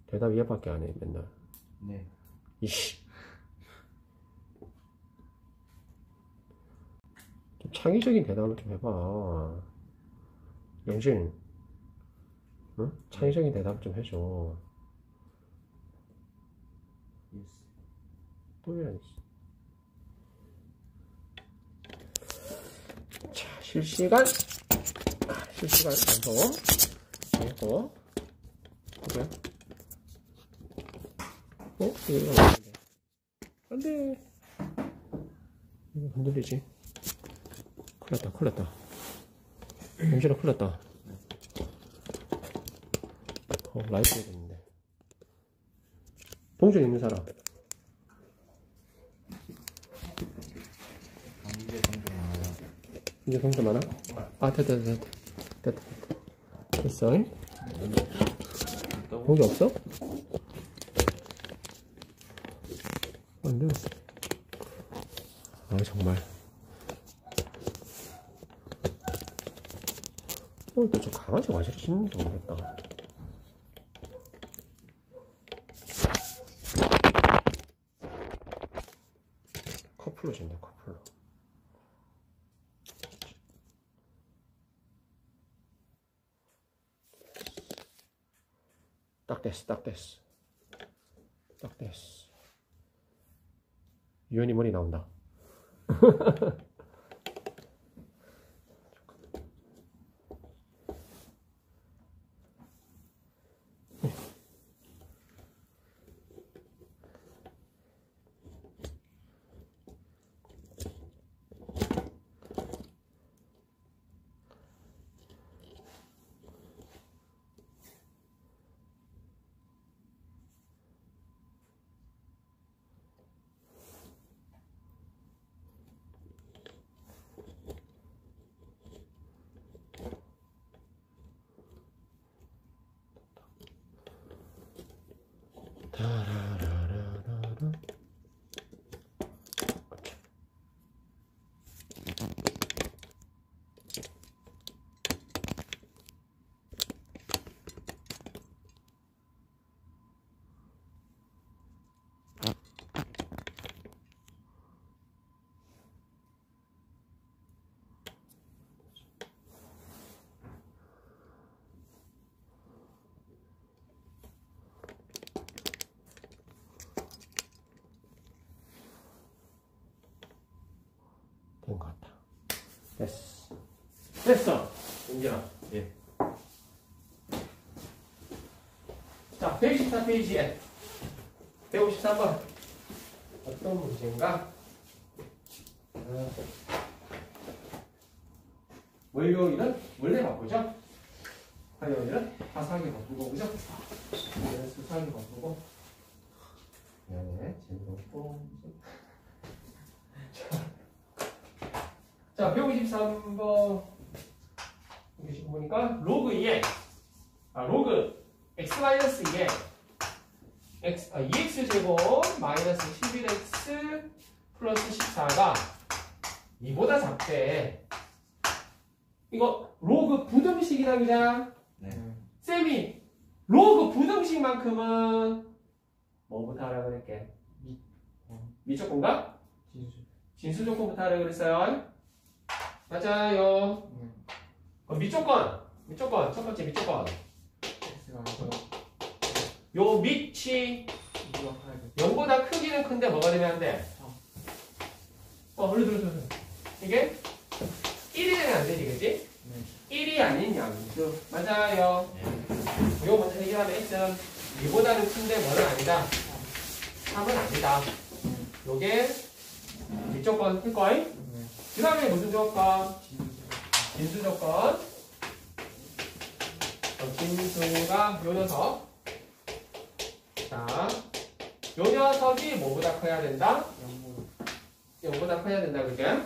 대답 얘밖에 안 해, 맨날. 네. 이씨. 좀 창의적인 대답을 좀 해봐. 영신. 응? 창의적인 대답 좀 해줘. 예스. 또 해야지. 자, 실시간 방송. 이거. 그래? 이거 안 돼. 이거 흔들리지? 큰일 났다. 영신아, 큰일 났다. 라이트 해야 되는데. 동전 있는 사람. 이제 동전 많아? 아, 됐다. 됐어. 동전 없어? 안 돼. 아, 정말. 또 저 강아지 와시를 씻는지 모르겠다. 커플로 씻네, 커플로. 딱 됐어. 유연이 머리 나온다. 된 것 같다. 됐어. 은진아. 예. 자, 114페이지에 153번 어떤 문제인가? 월요일은 원래 바쁘죠? 화요일은 화상이 바쁘고, 그죠? 오늘은 수상이 바쁘고. 네, 재미없고. 자, 153번 보니까 로그 2에 로그 x-2에 2x제곱 마이너스 11x 플러스 14가 2보다 작대. 이거 로그 부등식이다, 그냥? 네. 쌤이 로그 부등식만큼은 뭐부터 하라 그랬게? 미조건가? 진수조건부터 하라 그랬어요. 맞아요. 미조건. 첫 번째 미조건. 요 밑이 0보다 크기는 큰데 뭐가 되면 안 돼? 들어. 이게 1이 되면 안 되지, 그치? 1이 아닌 양수. 맞아요. 이거 먼저 해결하면 x는 2보다는 큰데 뭐는 아니다. 3은 아니다. 요게 미조건 할거임? 그 다음에 무슨 조건? 진수 조건. 진수가 요 녀석. 자, 요 녀석이 뭐보다 커야 된다? 0보다 커야 된다, 그게?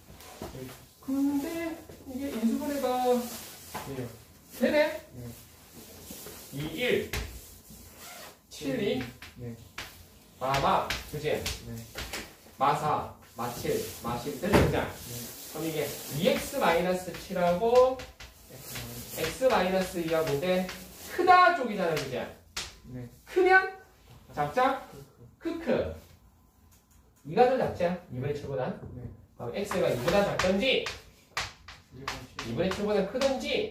근데 이게 인수분해가 되네? 2, 1, 7, 2, 마마, 그지? 마4, 마7, 마10, 되죠? 그럼 이게 2x-7하고 x-2하고인데 크다 쪽이잖아, 그지? 네. 크면 작자? 크크. 2가 더 작자? 2분의 7보다? 네. 그럼 x가 2보다 작던지 2분의 7보다 크던지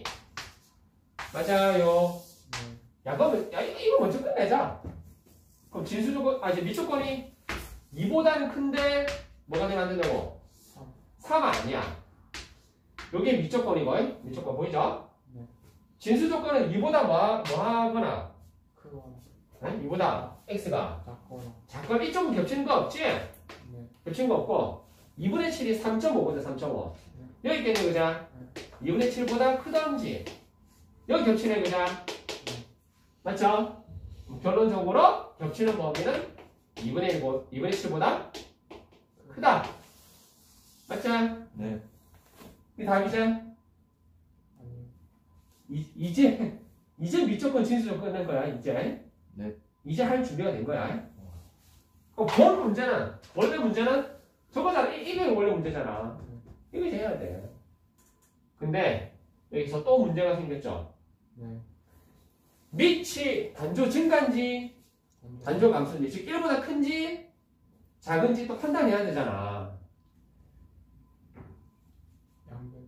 맞아요. 네. 야 그러면 야 이거 먼저 끝내자. 그럼 진수 조건 이제 밑조건이 2보다는 큰데 뭐가 되면 안 된다고? 3 아니야. 요게 밑조건이고 밑조건 보이죠? 네. 진수 조건은 2보다 뭐 하거나 크거나 2보다 x가 작거나. 잠깐 이쪽은 겹치는 거 없지? 네. 겹치는 거 없고 2분의 7이 3.5거든 3.5 여기 있겠네 그자? 2분의 7보다 크던지 여기 겹치네 그자? 맞죠? 결론적으로 겹치는 범위는 2분의 7보다 크다 맞죠? 네. 이게 답이죠? 아니요. 이제 밑조건 진수조 끝낸 거야 이제 네. 이제 할 준비가 된 거야 본 문제는 원래 문제는 저거잖아 이게 원래 문제잖아 이거 이제 해야 돼 근데 여기서 또 문제가 생겼죠 네. 밑이 단조 증가인지 단조 감소인지 즉 1보다 큰지 작은지 또 판단해야 되잖아 양변.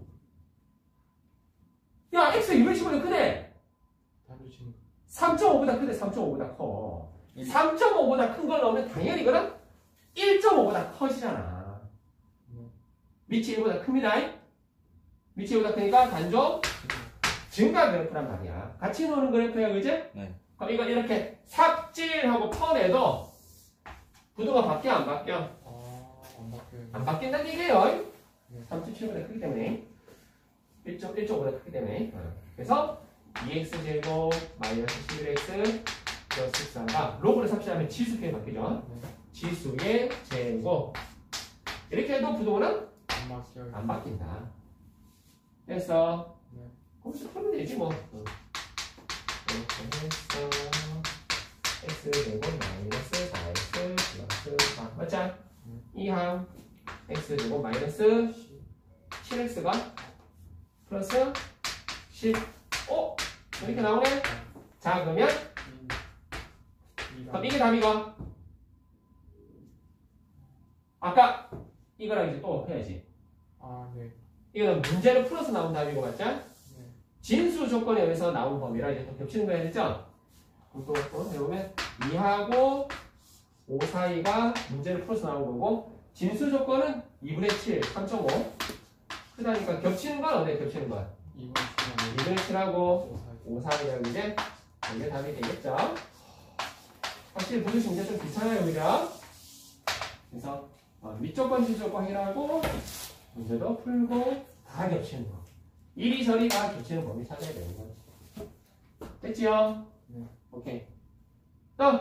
야 x 210보다 크네 단조 증가. 3.5보다 크대 3.5보다 커 3.5보다 큰 걸 넣으면 당연히 이거는 1.5보다 커지잖아 네. 밑이 1보다 큽니다 밑이 1보다 크니까 단조 증가 그래프란 말이야 같이 노는 그래프야 그지? 네. 그럼 이거 이렇게 삽질하고 퍼내도 구도가 바뀌어 안 바뀌어? 안 바뀌어요. 안 바뀐다는 얘기예요 네. 3.7보다 크기 때문에 1.5보다 크기 때문에 그래서 2x제곱 마이너스 11x 플러스 14가 로그를 삽질하면 지수표에 바뀌죠 네. 지수의 제곱 이렇게 해도 부동은 안 바뀌어요. 안 바뀐다 됐어 네. 거기서 풀면 되지 뭐 이렇게 해서 x제곱 마이너스 4x 플러스 4 맞자? 이항 x제곱 마이너스 7x가 플러스 10 이렇게 나오네 자 그러면 그럼 이게 답이가 아까 이거랑 이제 또 해야지 네. 이거는 문제를 풀어서 나온 답이고 맞죠? 네. 진수 조건에 의해서 나온 범위랑 이제 또 겹치는 거 해야 되죠? 그럼 또 해보면 2하고 5 사이가 문제를 풀어서 나온 거고 진수 조건은 2분의 7, 3.5 그러니까 겹치는 건 어디에 겹치는 건? 2분의 7하고 5 사이라고 이제 이게 답이 되겠죠? 확실히 보듯이 문제 좀 귀찮아요 그죠? 그래서 밑조건 진수조건 해라고 문제도 풀고 다 겹치는 거 이리저리 다 겹치는 범위 찾아야 되는 거지 됐지요? 네. 오케이 또!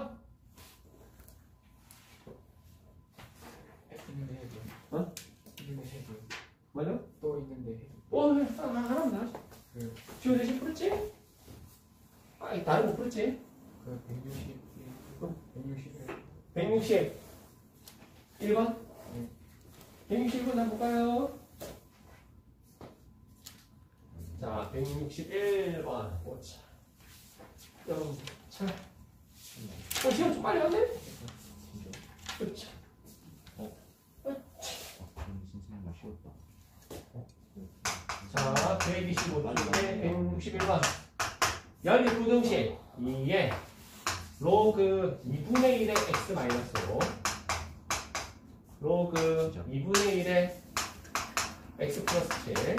있는데 해도. 어? 있는데 해도. 뭐죠? 또 있는데 해도. 하나만 더 하자 그, 지호 대신 풀었지? 다른 거 풀었지? 그 160. 161번? 161번 한번 볼까요? 자, 161번 보자. 자, 시간 좀 빨리 왔네? 그렇죠. 선생님 쉬웠다. 자, 125번 중에 161번. 연립부등식 2에 로그 2분의 1의 x 마이너스 5 로그 2분의 1의 x 플러스 7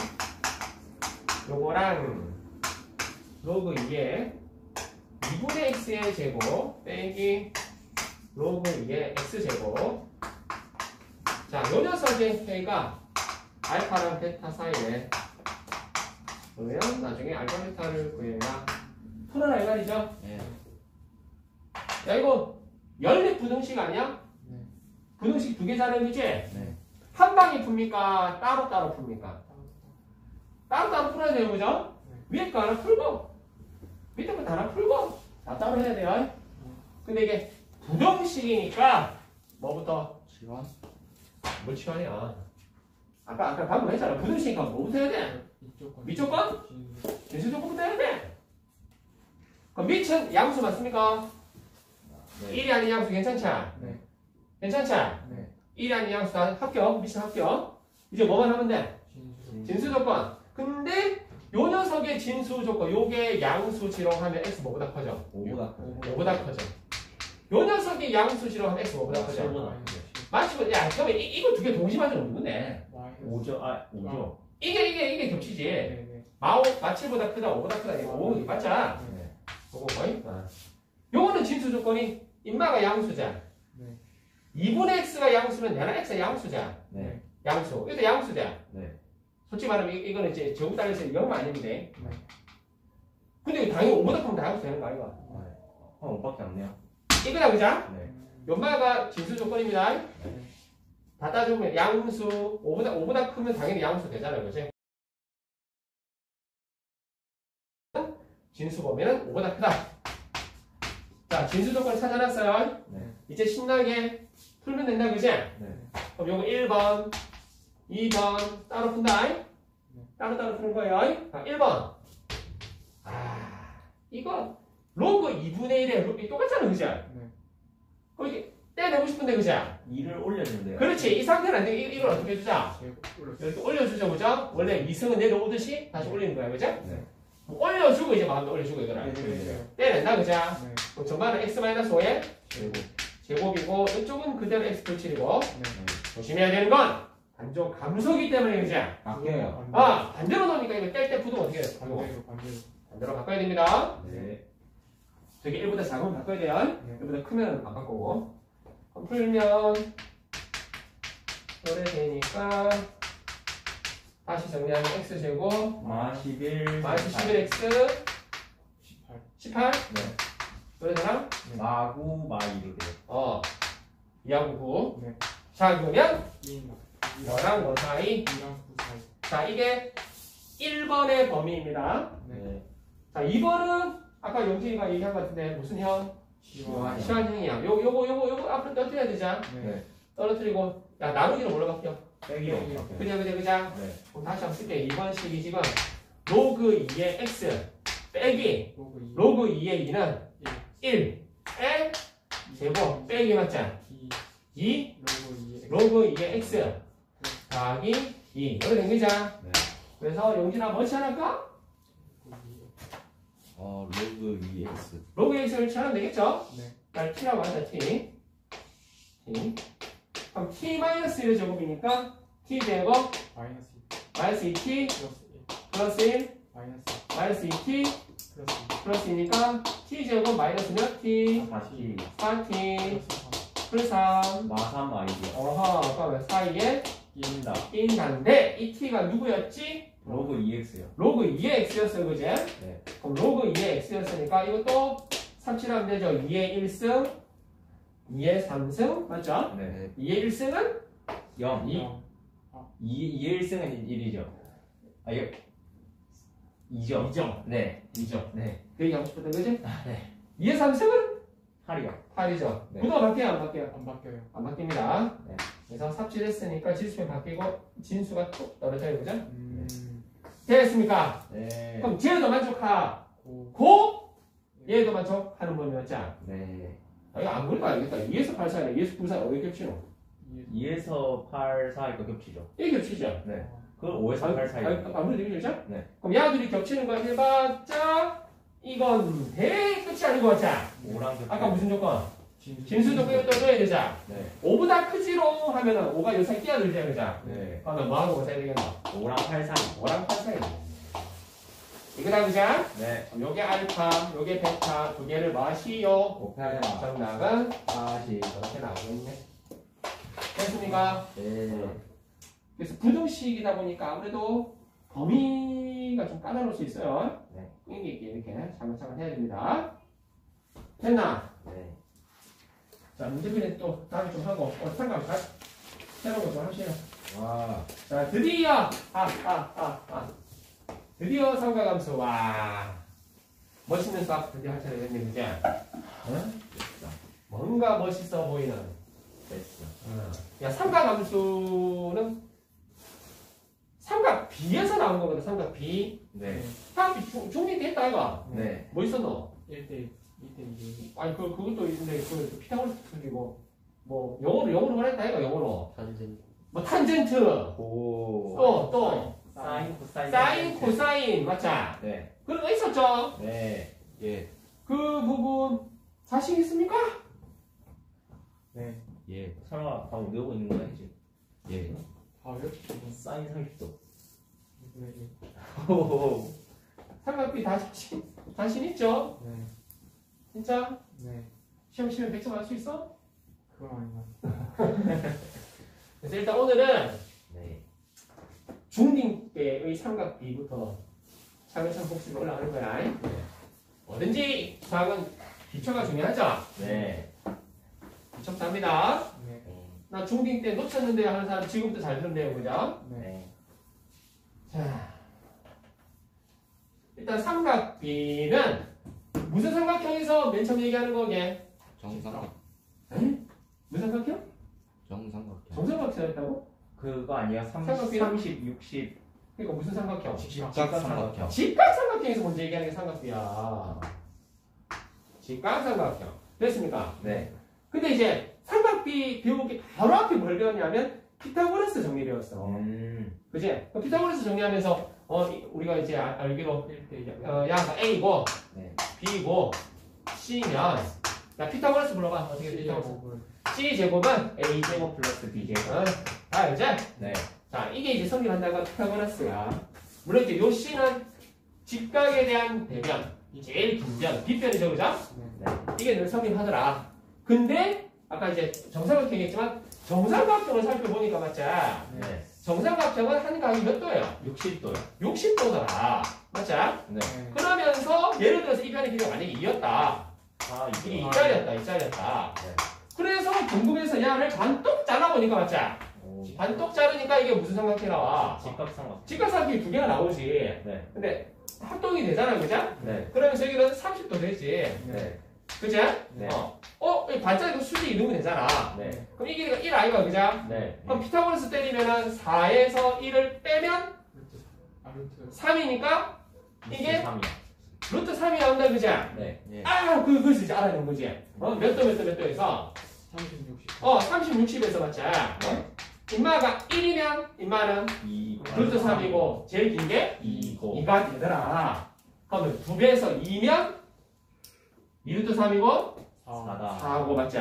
요거랑 로그 2의 2분의 x의 제곱 빼기 로그 2의 x제곱 자, 요 녀석의 해가 알파랑 베타 사이에 그러면 나중에 알파 베타를 구해야 풀어라 이 말이죠? 네. 야 이거 연립 부등식 아니야? 네. 부등식 두 개잖아요 그치? 네. 한 방에 풉니까? 따로따로 풉니까? 따로따로 풀어야 돼요 그죠? 위에 거 하나 풀고 밑에 거 하나 풀고 다 따로 해야 돼요 근데 이게 부등식이니까 뭐부터? 시간? 뭘 치환이야 아까 방금 했잖아 부등식이니까 뭐부터 해야 돼? 이쪽 건. 위쪽 건? 진수. 진수 조건부터 해야 돼 그럼 밑은 양수 맞습니까? 네. 1이 아닌 양수 괜찮지? 네. 괜찮지? 네. 1이 아닌 양수 다 합격. 밑은 합격. 이제 뭐만 하면 돼? 진수. 진수 조건. 근데 요 녀석의 진수 조건, 요게 양수지로 하면 x 뭐보다 커져? 5보다 커요. 5보다 커져. 요 녀석이 양수지로 하면 x 뭐보다 커져? 7보다 마치고, 야, 그러면 이거 두 개 동시 맞으면 없는데. 마이너스. 5죠? 아 5죠? 이게 겹치지. 네네. 마칠보다 크다, 5보다 크다. 이거 5, 맞자? 네. 요거 거의? 요거는 진수 조건이 인마가 양수자. 네. 2분의 x가 양수면 얘는 x가 양수자. 네. 양수. 이것도 양수자. 네. 솔직히 말하면 이거는 이제 제곱 달려서 0은 아닌데. 네. 근데 이거 당연히 5보다 크면 다 양수 되는 거 아이가? 한 5밖에 안 돼요. 이거다, 그자? 네. 연마가 진수 조건입니다. 네. 다 따져보면 양수 5보다 크면 당연히 양수 되잖아요, 그지? 진수 보면은 5보다 크다. 자, 진수 조건 찾아놨어요. 네. 이제 신나게 풀면 된다, 그지? 네. 그럼 요거 1번, 2번 따로 푼다. 따로 푸는 거예요. 자, 1번. 이거 로그 2분의 1에 똑같잖아, 그지? 네. 그럼 이게 떼내고 싶은데, 그지? 2를 올려주면 돼요. 그렇지. 이 상태는 안 돼. 이걸 어떻게 해주자? 제곱 올렸어요. 이렇게 올려주죠, 그죠? 원래 2승은 내려오듯이 다시 올리는 거야, 그죠? 네. 올려주고 이제 마음대 올려주고 이거를 네. 떼낸다, 그죠? 네. 그럼 전반은 x-5의 제곱. 제곱이고 이쪽은 그대로 x+7이고 네. 조심해야 되는 건 반쪽 감소기 때문에, 그죠? 바뀌어요. 반대로 놓으니까 이거 뗄 때 부동 어떻게 돼? 반대로. 반대로 바꿔야 됩니다. 네. 저기 1보다 작으면 바꿔야 돼요. 네. 1보다 크면 안 바꾸고. 그럼 풀면 오래되니까 다시 정리하면 x제곱 마 11. 마이너스 11x 18. 18 네. 그러잖아? 마구 마2로 돼요. 2하고 9. 네. 자, 그러면 2랑 뭐랑 뭐 사이? 2랑 9 사이. 자, 이게 1번의 범위입니다. 네. 자, 2번은 아까 영진이가 얘기한 것 같은데 무슨 형? 시원. 시간형이야. 요거 앞으로 떨어뜨려야 되자. 네. 떨어뜨리고 야, 나누기로 뭘로 바뀌어? 빼기로. 빼기로. 바뀌어요. 그자. 네. 그럼 다시 한번 쓸게. 2번 식이 지금 로그 2의 x 빼기 로그 2. 로그 2의 2는 1. 1의 제곱 빼기 맞자. 2. 2 로그 2. 로그 2의 x 더하기 2 이렇게 된 거자. 네. 그래서 영진아 뭐치 할까? 로그 2x. 로그 x를 치하면 되겠죠? 네. 날 t라고 하자. t. 그럼 t-1의 제곱이니까 t 제곱 마이너스 2. 마이너스 2t 플러스 1. 플러스 1 마이너스 마이너스 2t 플러스 2. 플러스 2니까 t 제곱 마이너스 몇 t? 4t. 4t 플러스 3. 플러스 3 마3 마2요. 어허 그러면 사이에 인다. 인한데 이 t가 누구였지? 로그 2x요. 로그 2의 x였어 그제? 네. 그럼 로그 2의 x였으니까 이것도 3칠하면 되죠. 2의 1승 2의 3승 맞죠? 네. 2의 1승은 0. 2 2의 1승은 1이죠. 아, 이거 2죠. 2죠. 네. 2죠. 네. 그 얘기 하고 싶었던 거지? 네. 2의 3승은 8이요. 8이죠. 네. 구도가 바뀌어요 안 바뀌어요? 안 바뀌어요. 안 바뀝니다. 네. 그래서 삽질했으니까 지수표 바뀌고 진수가 툭 떨어져요 그죠? 됐습니까? 네. 그럼 쟤도 만족하고 고. 얘도 만족하는 범위였자. 네. 이거 안 그래도 알겠다. 2에서 8 사이나 2에서 9 사이 어디 겹치노? 2에서 8 사이가 겹치죠. 이게 겹치죠. 네. 그걸 5에서 8 사이. 아무래도 이게 겹쳐? 네. 그럼 야들이 겹치는 거 해봤자 이건 대 끝이 아니고 자. 5랑 겹쳐. 아까 무슨 조건? 진수. 진수 조건을 떠줘야 되자. 네. 5보다 크지로 하면은 5가 요 사이 끼어들자 그자. 네. 그러면 뭐하고 뭐 사야 되겠노? 5랑 8 사이. 5랑 8 사이. 이거다 그자? 네. 그럼 요게 알파, 요게 베타 두 개를 마시오. 곱하면 정답은 40. 이렇게 나오겠네. 됐습니까? 네. 그래서 부등식이다 보니까 아무래도 범위가 좀 까다로울 수 있어요. 네. 이렇게 차근차근 해야 됩니다. 됐나? 네. 자, 문제편에 또 다음에 좀 하고 상관 새로운 거 좀 합시다. 와. 자, 드디어 드디어 삼각함수. 와, 멋있는 수학 드디어 할 차례 됐네, 그죠? 응? 뭔가 멋있어 보이는. 됐어. 야, 삼각함수는 삼각 B에서 나온 거거든. 삼각 B. 네. 삼각 B 중립 했다 이거. 네. 뭐 있었노? 1대 2대 2. 아니 그것도 있는데 그 피타고라스 풀리고 뭐 영어로 말했다 이거 영어로 탄젠트. 뭐 탄젠트 오. 또 사인, 코사인. 사인 코사인 맞죠? 네. 그런 거 있었죠? 네. 예. 그 부분 자신 있습니까? 네. 예. 설마 방금 외우고 있는 거 아니지? 예. 아 이렇게 사인 30도. 네. 호호호. 삼각비 다 자신 있죠? 네. 진짜? 네. 시험 치면 100점 할 수 있어? 그건 아닌 것 같아요. 그래서 일단 오늘은 네. 중딩 때의 삼각비부터 차근차근 복습이 올라가는 거야. 네. 뭐든지 수학은 기초가 중요하죠? 네. 기초부터 합니다. 네. 나 중딩 때 놓쳤는데 하는 사람 지금부터 잘 들으면 돼요. 그죠? 네. 네. 자, 일단 삼각비는 무슨 삼각형에서 맨 처음 얘기하는 거게? 정삼각 무슨 삼각형? 정삼각형 정삼각형이었다고? 그거 아니야? 삼각비는? 30, 60. 그러니까 무슨 삼각형? 직각삼각형 직각삼각형에서 먼저 얘기하는 게 삼각비야. 직각삼각형. 됐습니까? 네. 근데 이제 삼각비 배우기 바로 앞에 뭘 배웠냐면 피타고라스 정리 배웠어. 그지? 그 피타고라스 정리하면서 우리가 이제 알기로 1대 2. 야가 A고 네. B고 C면 야 피타고라스 불러봐. 어떻게 피타고라스? C 제곱은 A 제곱 플러스 B 제곱. 알지? 네. 자 이게 이제 성립한다가 피타고라스야. 물론 이제 요 C는 직각에 대한 대변, 제일 긴 변, 빗변이죠, 그죠? 네. 이게 늘 성립하더라. 근데 아까 이제 정삼각형이었지만 정삼각형을 살펴보니까 맞지? 네. 정삼각형은 한 각이 몇 도예요? 60도요. 60도더라. 맞지? 네. 그러면서 예를 들어서 이 변의 길이가 만약에 2였다. 아, 이게 이게 2짜리였다. 2짜리였다. 네. 그래서 궁금해서 야를 반똑 잘라보니까 맞지? 오. 반똑 자르니까 이게 무슨 삼각형이 나와? 직각삼각. 직각삼각형이 두 개가 나오지. 네. 근데 합동이 되잖아. 그죠? 네. 그러면서 여기는 30도 되지. 네. 그지? 네. 이 반짝이도 수직 이동이 되잖아. 네. 그럼 이 길이가 1 아이가 그죠? 네. 그럼 피타고라스 때리면은 4에서 1을 빼면 루트 3이니까 이게 3이요. 루트 3이 나온다 그지? 네. 예. 그것을 이제 알아야 되는 거지. 몇 도 몇 도 몇 도에서 30, 60. 30, 60에서 맞지? 인마가 1이면 인마는 2. 루트 3이고 제일 긴 게 2고. 2가 되더라. 그러면 2배에서 2면 2루트 3이고 4다. 4고 맞지?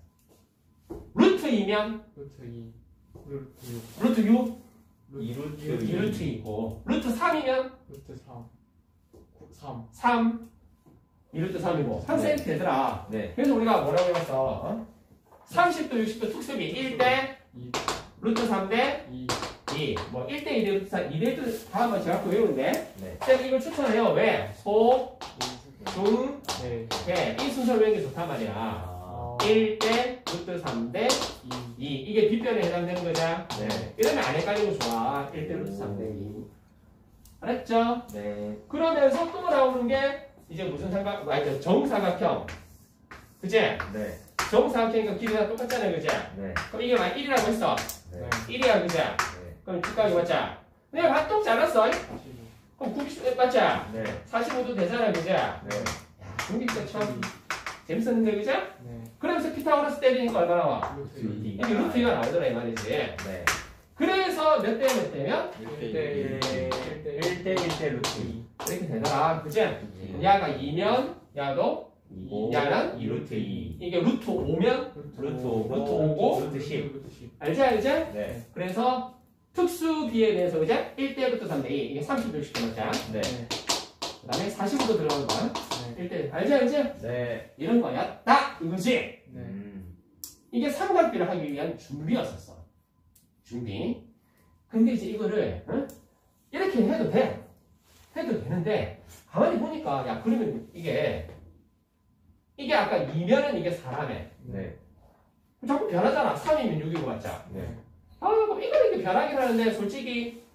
루트 2면 루트 2. 루트 6. 루트 6, 2루트 2루트 2고 루트 3이면 루트 3. 3. 3, 2루트 3이고 3cm 되더라. 네. 그래서 우리가 뭐라고 해봤어? 30도, 60도 특수비 1대 2. 루트 3대 2. 2. 뭐 1대 2대 루트 4, 2대 루트 다 한번 제가 외우는데 네. 쌤 이걸 추천해요. 왜? 소, 중, 네. 개. 이 순서를 외우는 게 좋단 말이야. 아. 1대 루트 3대 2. 이게 빗변에 해당되는 거죠? 네. 이러면 안 헷갈리고 좋아. 1대 루트 3대 2. 알았죠? 네. 그러면서 또 나오는 게 이제 무슨 정사각형. 그치? 네. 정사각형이니까 길이가 똑같잖아요. 그치? 네. 그럼 이게 만약 1이라고 했어. 네. 1이야. 그치? 네. 그럼 직각이 맞자. 내가 반똑 잘랐어. 45. 그럼 90 맞자. 네. 45도 되잖아. 그치? 야, 네. 중립 때참 재밌었는데. 그치? 네. 그러면서 피타고라스 때리니까 얼마 나와? 루트 2. 이게 루트 2가 나오더라. 이 말이지. 네. 그래서 몇 대 몇 대면? 1대 1대 1대 루트 2. 이렇게 되더라. 그치? 야가 2면 야도 2고. 야는 2루트 2. 이게 루트 5면 루트 5. 5. 루트 5고. 루트 10. 루트 10. 알지? 네. 그래서 특수비에 대해서 이제 1대 루트 3대 2 이게 30도 60도 맞자. 네. 그 다음에 45도 들어가는 거야. 네. 1대 알지? 네. 이런 거였다 이거지. 네. 이게 삼각비를 하기 위한 준비였었어. 준비. 근데 이제 이거를 이렇게 해도 돼. 해도 되는데 가만히 보니까 야 그러면 이게 아까 2면은 이게 4라며. 네. 자꾸 변하잖아. 3이면 6이고 맞자. 네. 그럼 이거는 이렇게 변하긴 하는데 솔직히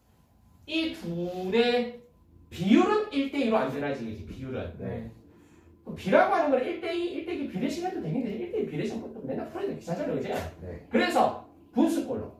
이 둘의 비율은 1대2로 안 변하지. 그치? 비율은. 네. 비라고 하는 건 1대2, 1대2 비례식 해도 되겠는데 1대2 비례식 또 맨날 풀어야 귀찮잖아. 그치? 네. 그래서 분수꼴로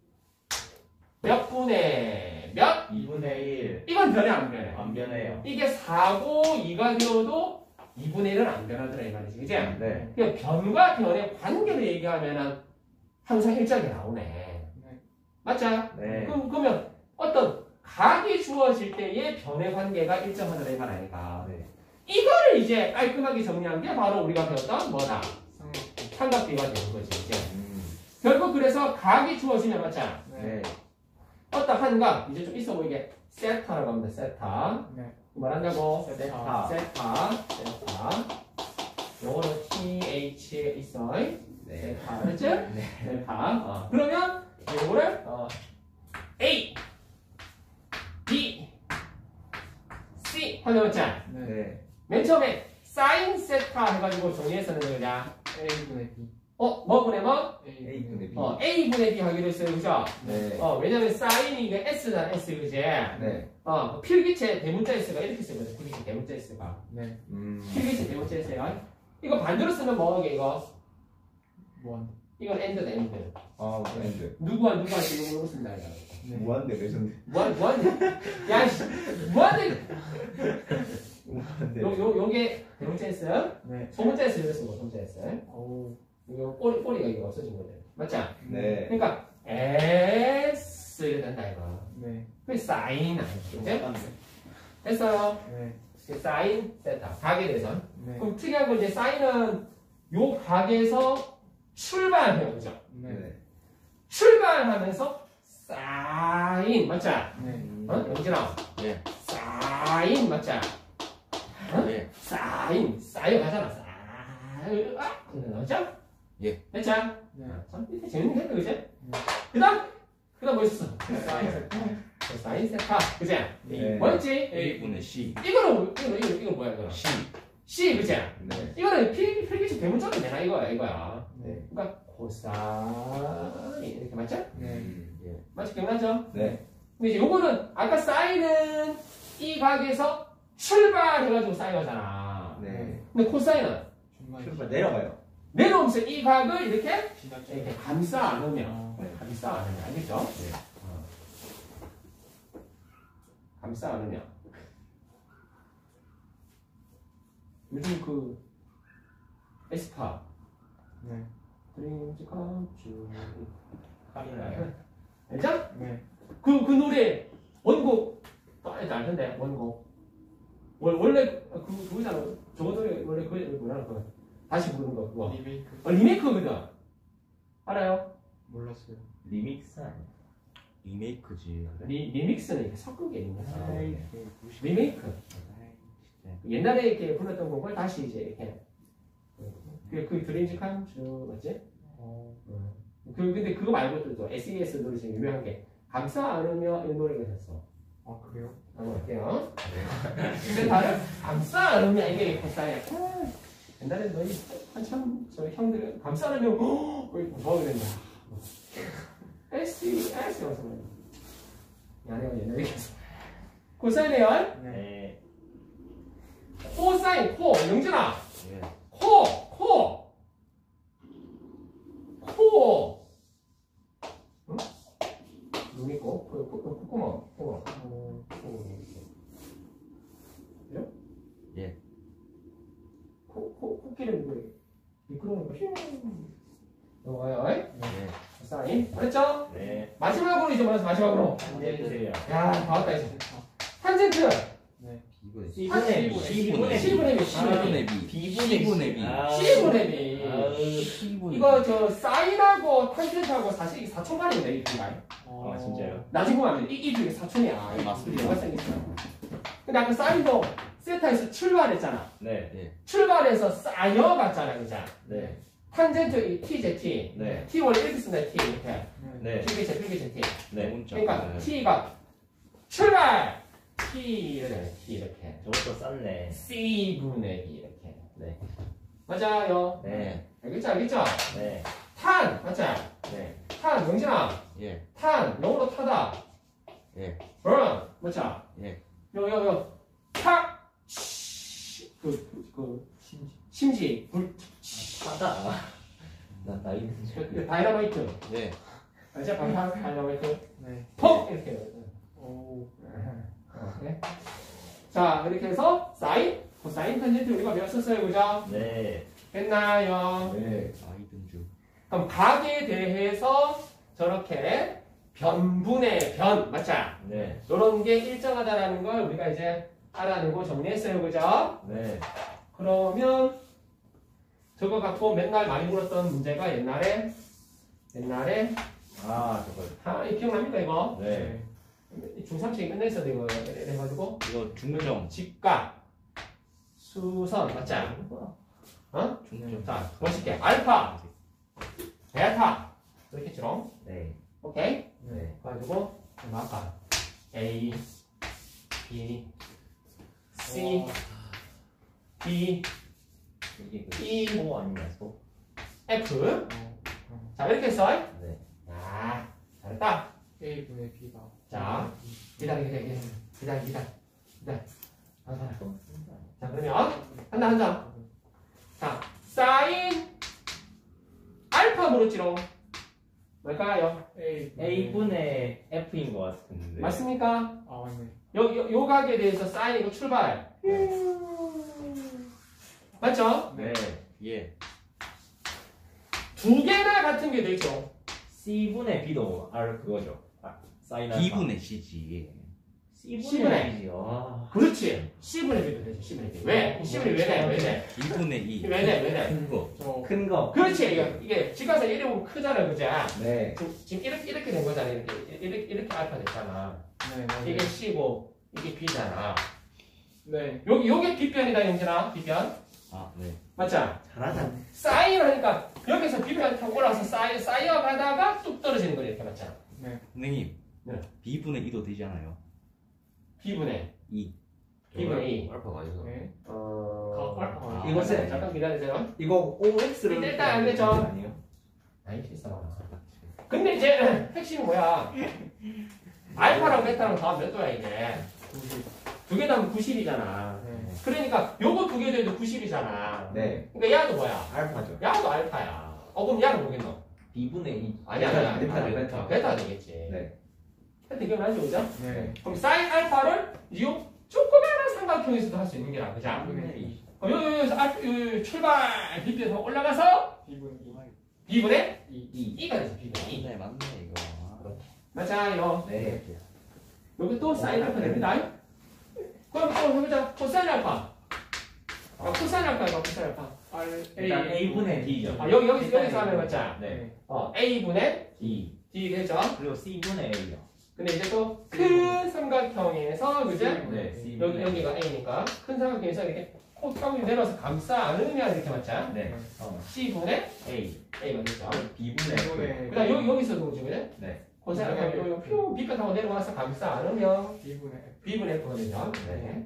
몇 분의 몇? 2분의 1. 이건 변해 안 변해? 안 변해요. 이게 4고 2가 되어도 2분의 1은 안 변하더라 이 말이지, 그지? 네. 그러니까 변과 변의 관계를 얘기하면은 항상 일정이 나오네. 맞죠? 네. 그러면 어떤 각이 주어질 때의 변의 관계가 일정하더라 이 말 아니까. 네. 이거를 이제 깔끔하게 정리한 게 바로 우리가 배웠던 뭐다? 삼각형. 삼각비가 되는 거지, 이제. 음. 결국 그래서 각이 주어지면 맞죠? 네. 어떤 한 각, 이제 좀 있어 보이게 세타라고 합니다. 세타. 네. 말한다고? 세타. 세타. 요거는 TH에 있어. 네. 세타. 그렇지? 네. 세타. 그러면 요거를 A, B, C 하면 맞죠? 네. 네. 맨 처음에 사인 세타 해가지고 정리했었는데 그냥 A분의 B. 뭐 분의 뭐? A분의 B. A분의 B 하기로 했어요. 그죠? 네. 왜냐면 사인이 이게 S잖아, S, 그지? 네. 필기체 대문자 S가 이렇게 쓰거든. 필기체 대문자 S가. 네. 필기체 대문자 S야. 이거 반대로 쓰면 뭐하게 이거? 무한. 이건 엔드다, 엔드. 아, 무한대. 누구한테 이거 쓴다, 이거. 네. 무한대 레전드. 무한대. 야, 씨. 무한대. 무한대. 요게 대문자 S. 네. 소문자 S 이렇게 쓰고, 소문자 S. 오. 이거 꼬리가 이거 없어진 거죠. 맞죠? 네. 그러니까 S 이렇게 된다, 이거. 네. 그 사인 아니죠? 됐어요. 네. 사인 세타 각에 대해서. 네. 그럼 특이한 건 이제 사인은 요 각에서 출발해요, 그죠? 네. 네. 출발하면서 사인 맞죠? 네. 영진아. 예. 사인 맞죠? 예. 사인 쌓여가잖아. 쌓여. 맞죠? 예. 됐죠? 네. 참 이렇게 재밌는 게 있다, 그지? 그다음 뭐 있었어? 사인 세타. 사인 세타, 그지? 네. 뭐였지? A분의 C. 이거 뭐야 이거? C. C, 그지? 네. 이거는 필기체 대문자로 되나 이거야. 네. 그러니까 코사인 이렇게 맞죠? 네. 예. 맞죠? 기억나죠? 네. 근데 이제 요거는 아까 사인은 이 각에서 출발해가지고 쌓여가잖아. 네. 근데 코사인은 중간. 출발 내려가요. 내려오면서 이 각을 이렇게 지나쳐. 이렇게 감싸 안으면 아. 감싸 안으면 알겠죠? 네. 감싸 안으면 요즘 그 에스파 네. 드림즈 컴퓨 할인가요? 알죠? 네. 그 노래 원곡 알지 않던데 원곡 원래 그거잖아. 저거 노래 원래 그 뭐라 그 다시 부르는 거 그거 리메이크. 리메이크거든. 알아요? 몰랐어요. 리믹스 아니에요? 리메이크지. 리믹스는 이렇게 섞은 게 있는 거야. 네. 리메이크. 진짜. 옛날에 이렇게 불렀던 곡을 다시 이제 이렇게 그 드림즈 컴퓨 맞지? 근데 그거 말고 또 SES 노래 중에 유명한 게 감싸 안으며 이 노래가 있었어. 아 그래요? 한번 할게요. 근데 다른 감싸 안으며 이게 감싸야. 옛날에 너희 한참 저희 형들 감싸 안으며 거의 무서워하게 된다. SES 와서 야네가 옛날에 계속 코사인이에요. 네. 코사인 코 영준아 예. 코 눈 있고 콧구멍 그죠? 예. 코끼리 미끄러운 거 넘어가요. 예. 사인 알았죠? 네. 마지막으로 이제 뭐라서 마지막으로 해주세요. 야 다 왔다 이제 탄젠트 네. B분의 C. C분의 B. C분의 B C분의 B. B분의 B. C분의 B C분의 이거 저 사인하고 탄젠트하고 사실 이게 사촌간입니다 이 둘이. 아, 진짜요? 나중에 보면 이 둘이 사촌이야. 네, 맞습니다. 연관성이 있어요. 근데 아까 사인도 세타에서 출발했잖아. 네. 예. 출발해서 쌓여갔잖아, 그죠? 네. 탄젠트 이 T제 T. 네. T 원래 이렇게 쓴다 T 이렇게. 네. 필기체 T. 네. 문자. 그러니까 T가 출발 T 이렇게 T 이렇게. 저것도 쌌네. C분의 B 이렇게. 네. 맞아요. 네. 알겠죠? 네. 탄 맞죠? 네. 탄 영진아. 예. 탄 영어로 타다. 예. burn 맞죠? 예. 요 탁. 심지 불 하다. 나 나이는 다이너마이트. 예. 알죠? 방탄 다이너마이트. 네. 퍽 이렇게. 오. 네. 자 이렇게 해서 사인, 코사인 탄젠트 우리가 배웠었어요, 그죠? 네. 됐나요? 네. 아이든주. 그럼 각에 대해서 저렇게 변분의 변, 맞죠? 네. 이런 게 일정하다라는 걸 우리가 이제 알아내고 정리했어요, 그죠? 네. 그러면 저거 갖고 맨날 많이 물었던 문제가 옛날에 아, 저거. 이 기억납니까 이거? 네. 중3층이 끝냈어도 이거 해가지고 이거 중점. 직각 수선 맞죠? 어? 중점. 자 멋있게 알파 베타 이렇게 했죠? 네. 오케이? 네. 그래가지고 아까 A B C D 이게 그 E 소 아니면 소? F 자 이렇게 했어? 네. 야 잘했다. A분의 B가. 자 기다려. 소? 자 그러면 한다. 자 사인 알파 물었지롱. 뭘까요? A분의 F인 것 같은데. 맞습니까? 아 맞네. 요 각에 대해서 사인 이거 출발. 맞죠? 네. 예. 두 개나 같은 게 되죠. C분의 B도 R 그거죠. 아, 사인 알파. B분의 C지. C분의 B죠. 그렇지. C분의 B도 되지. C분의 B. 왜? C분의 왜 돼? 2분의 2. 왜 돼? 큰 거. 저 큰 거. 그렇지. 이게 직각에서 이래 보면 크잖아, 그죠? 네. 지금 이렇게 된 거잖아. 이렇게 알파 됐잖아. 네 맞네. 이게 C고 이게 B잖아. 네. 요게 B변이다, 영진아. B변. 아, 네. 맞죠? 잘하자. 사인을 하니까 여기서 B변 타고 올라가서 쌓여 가다가 뚝 떨어지는 거야, 이렇게 맞잖아. 네. 선생님. 네. B분의 2도 되지 않아요? B분의 2. B분의 2. 알파가 아니죠. 네. 어... 아, 이것은 잠깐 기다리세요. 이거 OX를 일단 안 되죠. 아니에요? 아이 실수나. 근데 이제 핵심이 뭐야? 알파랑 베타랑 더하면 몇 도야 이게? 90. 두 개 더하면 90이잖아. 네. 그러니까 요거 두 개 더해도 90이잖아. 네. 그러니까 야도 뭐야? 알파죠. 야도 알파야. 그럼 야는 뭐겠노? B분의 2. 아니야. 베타. 베타 되겠지. 네. 베타 기억나죠, 그죠? 네. 그럼 사인 알파를 요 조그마한 삼각형에서도 할 수 있는 게라, 그죠? B분의 2. 그럼 요 출발 B에서 올라가서 B분의 2. B분의 2. 2가 되죠. B분의 2. 네, 맞네, 이거. 맞아요. 네. 여기 또 사인 알파 됩니다. 그럼 또 해보자. 코사인 알파. 코사인 알파 해봐, 코사인 알파. 일단 A분의 D죠. 여기서 하면 맞자. 네. A분의 D. D 되죠. 그리고 C분의 A요. 근데 이제 또 큰 삼각형에서, 그죠? 네. 여기가 A니까 큰 삼각형에서 이렇게 콧방울 내려서 감싸 안으면 이렇게 맞자. 네. C분의 A. A가 되죠. B분의 F. B분의 그 다음 여기서도 그죠, 그죠? 네. 코사인 알파 표 B편하고 내려와서 감싸 안으면 B분의 F. B분의 F가 되죠. 네.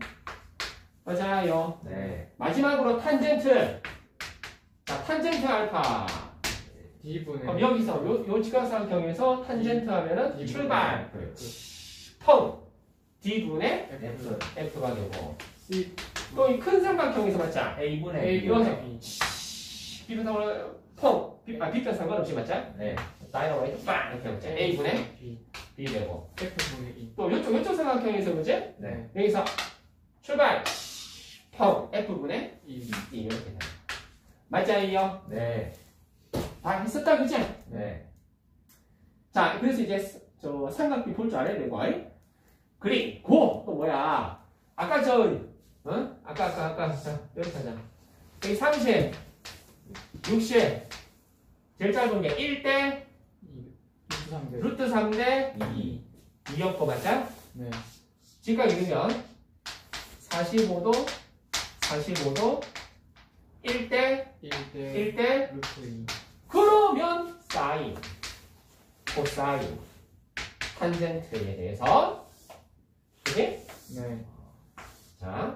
맞아요. 네. 마지막으로 탄젠트. 자, 탄젠트 알파. D분의 그럼 여기서 요 직각삼각형에서 탄젠트 하면은 D분의 출발. F. 펑. D분의 F. F가 되고. C 또 이 큰 삼각형에서 맞자. A분의 A B. 이거서 B. B편 상관 펑. B편 상관없이 맞자. 네. 다이너마이트 빵 이렇게 맞자. A분의 B. B 되고. F분의 2. 또 요쪽 삼각형에서 그지? 네. 여기서 출발. 펑. F분의 2. E 이렇게 돼. 맞자요? 네. 다 했었다 그지? 네. 자, 그래서 이제 저 삼각비 볼 줄 알아야 되고, 그리고 또 뭐야? 아까 아까 자 여기 가자. 여기 30, 60, 제일 짧은 게 1대 2. 루트 3대 2. 2였고 맞자? 네. 직각 이르면 45도, 1대 1대 루트 2. 그러면 사인, 코사인, 탄젠트에 대해서 그치? 네. 자,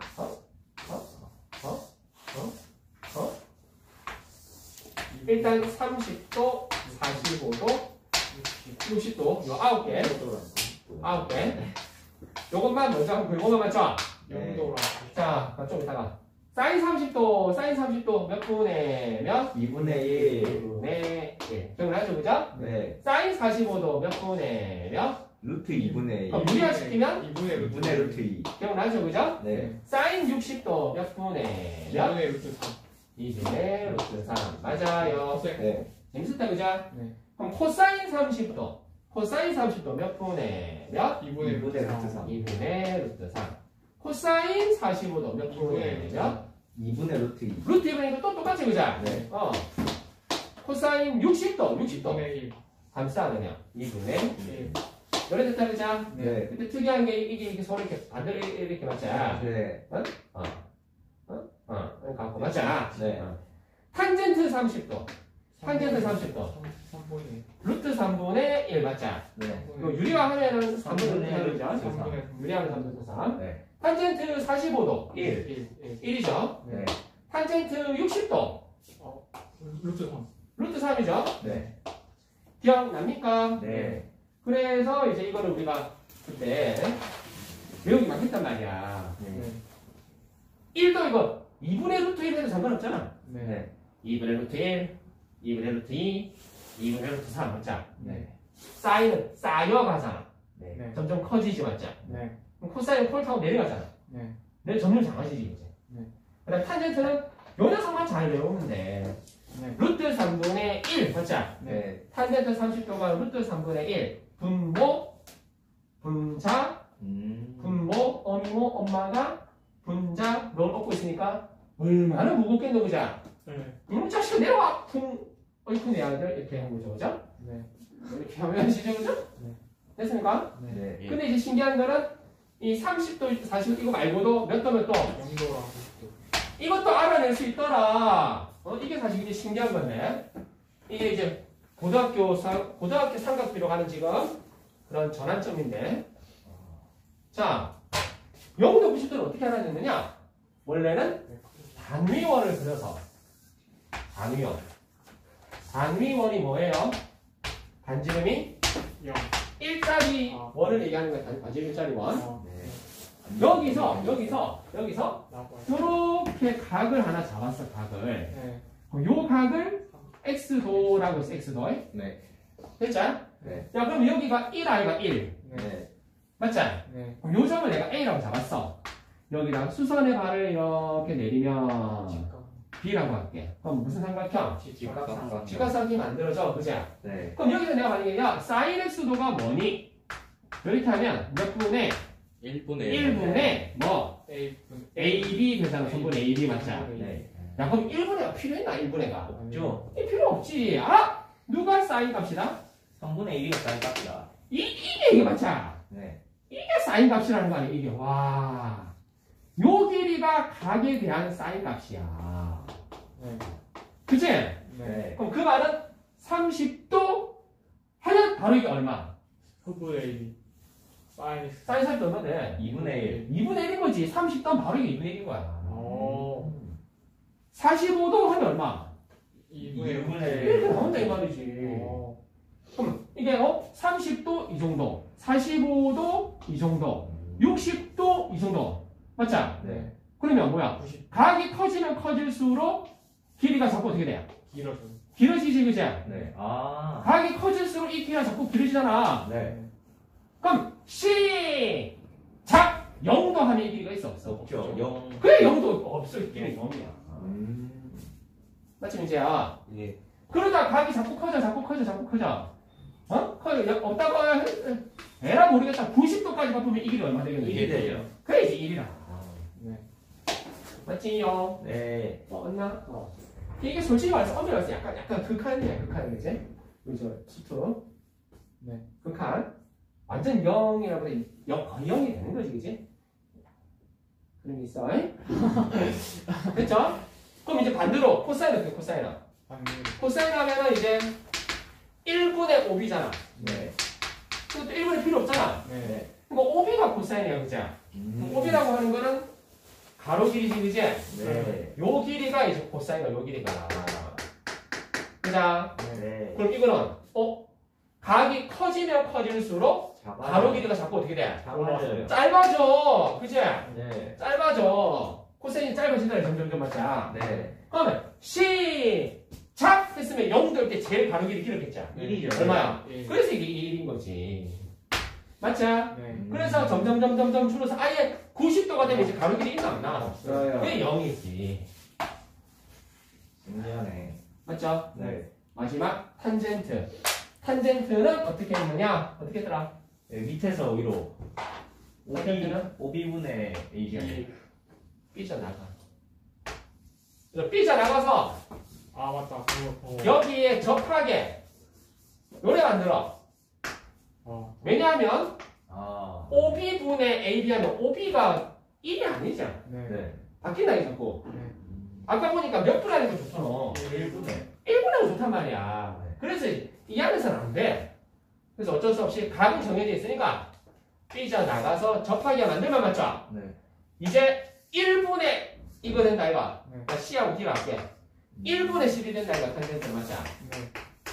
일단 30도, 45도, 60도, 요 9개, 9개. 요것만 먼저 하고 요것만 맞죠? 영도라. 자, 좀 이따가 사인 30도 몇 분의 몇? 2분의 1. 2분의 1. 기억나죠, 그죠? 네. 사인 45도 몇 분의 몇? 루트 2분의 그럼 유리화시키면 2분의 루트 2. 기억나죠, 그죠? 네. 사인 60도 몇 분의 몇? 2분의 루트 3. 2분의 루트 3. 맞아요. 네. 재밌었다, 그죠? 네. 그럼 코사인 30도. 코사인 30도 몇 분의 몇? 2분의 루트 3. 2분의 루트 3. 코사인 45도 몇 분의 몇? 2분의 루트 2. 루트 2분의 또 똑같이, 그죠? 네. 코사인 60도, 60도. 2분의 1. 감싸, 그냥. 2분의 1. 노래 됐다, 그죠? 네. 근데 특이한 게 이게 서로 이렇게 반대로 이렇게 맞자. 네. 갖고 맞자. 네. 탄젠트 30도. 탄젠트 30도. 3분의 루트 3분의 1 맞자. 네. 이거 유리화 하면은 3분의 1 3분의 이죠. 3분의 유리하면 3분의 3. 네. 탄젠트 45도 1. 1. 1이죠. 네. 탄젠트 60도 루트 3. 루트 3이죠. 네. 기억납니까? 네. 그래서 이제 이거를 우리가 그때 외우기만 했단 말이야. 네. 1도 이거 2분의 루트 1 해도 상관없잖아. 네. 네. 2분의 루트 1, 2분의 루트 2, 2분의 루트 3 맞자. 네. 사인은 쌓여가잖아. 네. 네. 점점 커지지 맞자. 네. 그럼 코사인 콜 타고 내려가잖아. 네. 점점 작아지지 이제. 네. 그다음 탄젠트는 요 녀석만 잘 외우면 돼. 네. 루트 3분의 1 맞자. 네. 탄젠트 30도가 루트 3분의 1. 분모, 분자, 분모, 어미모, 엄마가 분자 널 얻고 있으니까 얼마나 무겁겠노 그자. 네. 자식 내려와. 어이쿠 내 아들 이렇게 한 거죠, 그죠? 네. 이렇게 하면 시죠, 그죠? 네. 됐습니까? 네. 예. 근데 이제 신기한 거는 이 30도, 40도 이거 말고도 몇 도 몇 도? 0도랑 이것도 알아낼 수 있더라. 이게 사실 이제 신기한 건데. 이게 이제 고등학교 삼각비로 가는 지금 그런 전환점인데. 자, 0도 90도를 어떻게 알아냈느냐? 원래는 단위원을 그려서. 단위원이 뭐예요? 반지름이 0. 1짜리 아. 원을 얘기하는 거야. 반지름 1짜리 원. 네. 여기서 나와요. 이렇게 각을 하나 잡았어, 각을. 네. 그럼 요 각을 x도라고 했어, x도. 네. 됐죠? 네. 야, 그럼 여기가 1 아이가 1. 네. 네. 맞죠? 네. 그럼 요 점을 내가 a라고 잡았어. 여기다가 수선의 발을 이렇게 내리면 b라고 할게. 그럼 무슨 삼각형? 직각삼각형. 직각삼각형이 만들어져, 그죠? 네. 그럼 여기서 내가 만약에 야, sin x도가 뭐니? 이렇게 하면 몇 분의 1분의 1분의 뭐 A분. AB 되잖아. 전분 AB 맞자. 네. 야, 그럼 1분의가 필요했나? 1분의가? 없죠. 이 필요 없지. 누가 사인 값이다? 3분의 1이 사인 값이다. 이게 맞자. 네. 이게 사인 값이라는 거 아니야, 이게. 와. 요 길이가 각에 대한 사인 값이야. 네. 그치? 네. 그럼 그 말은 30도 하면 바로 이게 얼마? 흑분의 1. 사인 X. 사인 30도 얼마네? 2분의 1. 2분의 1인 거지. 30도 하면 바로 이게 2분의 1인 거야. 오. 45도 하면 얼마? 2분의 1이 나온다 이 말이지. 오. 그럼 이게 30도 이 정도, 45도 이 정도, 60도 이 정도. 맞자? 네. 그러면 뭐야? 90. 각이 커지면 커질수록 길이가 자꾸 어떻게 돼? 길어져. 길어지지, 그지? 네. 아. 각이 커질수록 이 길이가 자꾸 길어지잖아. 네. 그럼 시작! 0도 하면 이 길이가 있어, 없어? 없죠. 0. 그래, 0도 없어. 이 길이 0이야. 맞지, 민재야? 예. 그러다 각이 자꾸 커져. 없다가 에라 모르겠다. 90도까지 바꾸면 이 길이 얼마 되겠노? 1이 되죠. 그래, 이제 1이라. 네. 맞지요? 네. 맞나? 이게 솔직히 말해서 엄밀히 말해서 약간 극한이야, 그지? 그죠? 수트. 네. 극한. 완전 0이라고 해. 거의 0이 되는 거지, 그지? 그런 게 있어. 됐죠? 그럼 이제 반대로 코사인 어떻게 코사인? 반대. 코사인 하면은 이제 1분의 5b잖아. 네. 그것도 1분의 필요 없잖아. 네. 그러니까 5b가 코사인이야, 그죠? 5b라고 하는 거는 가로 길이지, 그지? 네. 요 길이가 이제 코사인이야, 요 길이가. 그자? 네. 그럼 이거는, 각이 커지면 커질수록 가로 길이가 자꾸 어떻게 돼? 작아져요. 짧아져. 그지? 네. 짧아져. 코사인이 짧아진다, 점점 맞자. 네. 그러면, 시작! 했으면 0 될 때 제일 가로 길이 길었겠죠? 1이죠. 얼마야? 예. 그래서 이게 1인 거지. 맞죠? 네. 그래서 점점 줄어서 아예 90도가 되면 이제 가로길이 있나 없나? 없어요. 그게 0이지. 신기하네. 맞죠? 네. 마지막 탄젠트. 탄젠트는 어떻게 했느냐? 어떻게 했더라? 네, 밑에서 위로 탄젠트는 5B분의 A죠. 삐져나가. 그래서 삐져나가서 아 맞다. 그거. 여기에 접하게 요래 만들어. 왜냐하면 아. 5B분의 AB 하면 5B가 1이 아니잖아. 네. 네. 바뀐다 이 자꾸. 네. 아까 보니까 몇 분 하는 거 좋잖아. 1분의. 1분하고 좋단 말이야. 네. 그래서 이 안에서는 안 돼. 그래서 어쩔 수 없이 각은 정해져 있으니까 삐져나가서 접하기가 만들면 맞죠? 네. 이제 1분의 이거 된다 이거. 네. 나 C하고 D로 할게. 1분의 10이 된다 이거 탄젠트 맞죠? 네.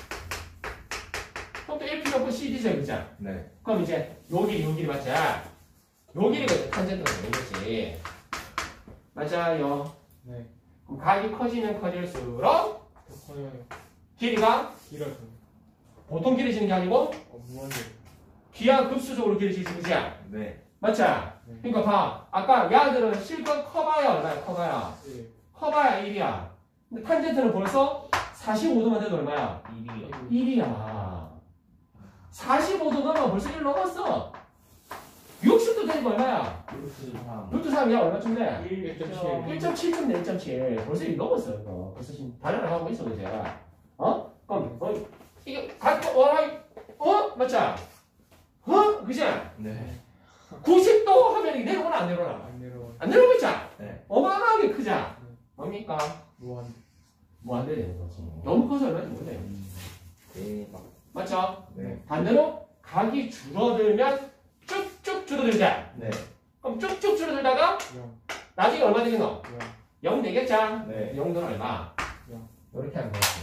그럼 또 1P가 없고 CD적이잖아. 네. 그럼 이제 요 길이 맞죠? 요 길이가 이제 탄젠트가 되는 거지. 맞아요. 네. 그럼 각이 커지면 커질수록 더 커요. 길이가 길어서. 보통 길어지는 게 아니고 무한대. 기하급수적으로 길어지지 그지? 네. 맞죠? 네. 그러니까 봐. 아까 야들은 실컷 커봐야 얼마야? 커봐야. 예. 커봐야 1이야. 근데 탄젠트는 벌써 45도만 돼도 얼마야? 1이요. 1이야. 45도 넘으면 벌써 1 넘었어. 60도 되니까 얼마야? 루트 3. 루트 3이야? 얼마쯤 돼? 1.7. 1.7쯤 돼, 1.7. 벌써 1 넘었어, 이거. 벌써 지금 단련을 하고 있어, 이제. 어? 그럼, 이게, 맞죠? 그지? 네. 90도 하면 이게 내려오나, 안 내려오나? 안 내려와. 안 내려오고 있죠? 네. 어마어마하게 크자? 네. 뭡니까? 무한. 뭐 안 되는 거지. 너무 커서 얼마인지 모르네. 대박. 맞죠? 네. 반대로 각이 줄어들면 쭉쭉 줄어들자. 네. 그럼 쭉쭉 줄어들다가 0. 나중에 얼마 되겠노? 0. 0 되겠죠? 네. 0도는 얼마? 영. 이렇게 하는 거지.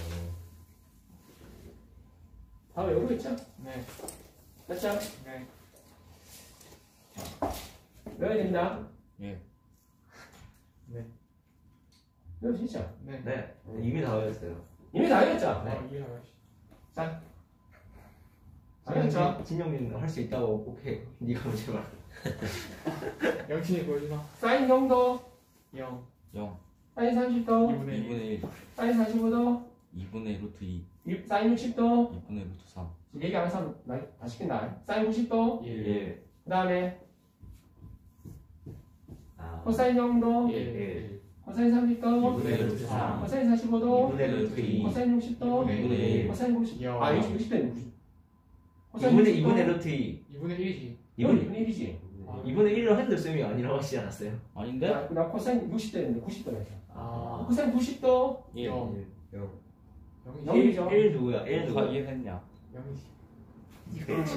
다 외우고 있죠? 네. 맞죠? 네. 외워야 됩니다. 예. 네. 외우시죠? 네. 네. 이미 다 외웠어요. 이미 다 외웠죠? 네. 이해하시. 자. 다 외웠죠? 진영이는 할 수 있다고 오케이. 네가 먼저 말. 영친이 보여주나? 사인 0도, 0. 0 사인 30도, 2분의 1. 2분의 1 사인 45도, 2분의 루트 2 사인 60도, 2분의 루트 3 얘기 안 해서 다 시킨다. 사인 90도, 1. 1. 그 다음에 아. 코사인 0도, 1. 코사인 30도, 2분의 루트 3. 코사인 45도, 2분의 루트 2. 코사인 60도, 2분의 1. 코사인 90. 영. 아, 60대 90. 2분의 루트 2. 2분의 1이지. 2분의 1이지. 2분의 1로 핸들 쌤이 아니라고 하시지 않았어요? 아닌데? 나 코사인 60대인데 90도라 했어. 아. 코사인 90도, 1 영. 0. 0이지. 0이죠. 1 누구야? 1 누가 누가? 1 했냐? 0이지.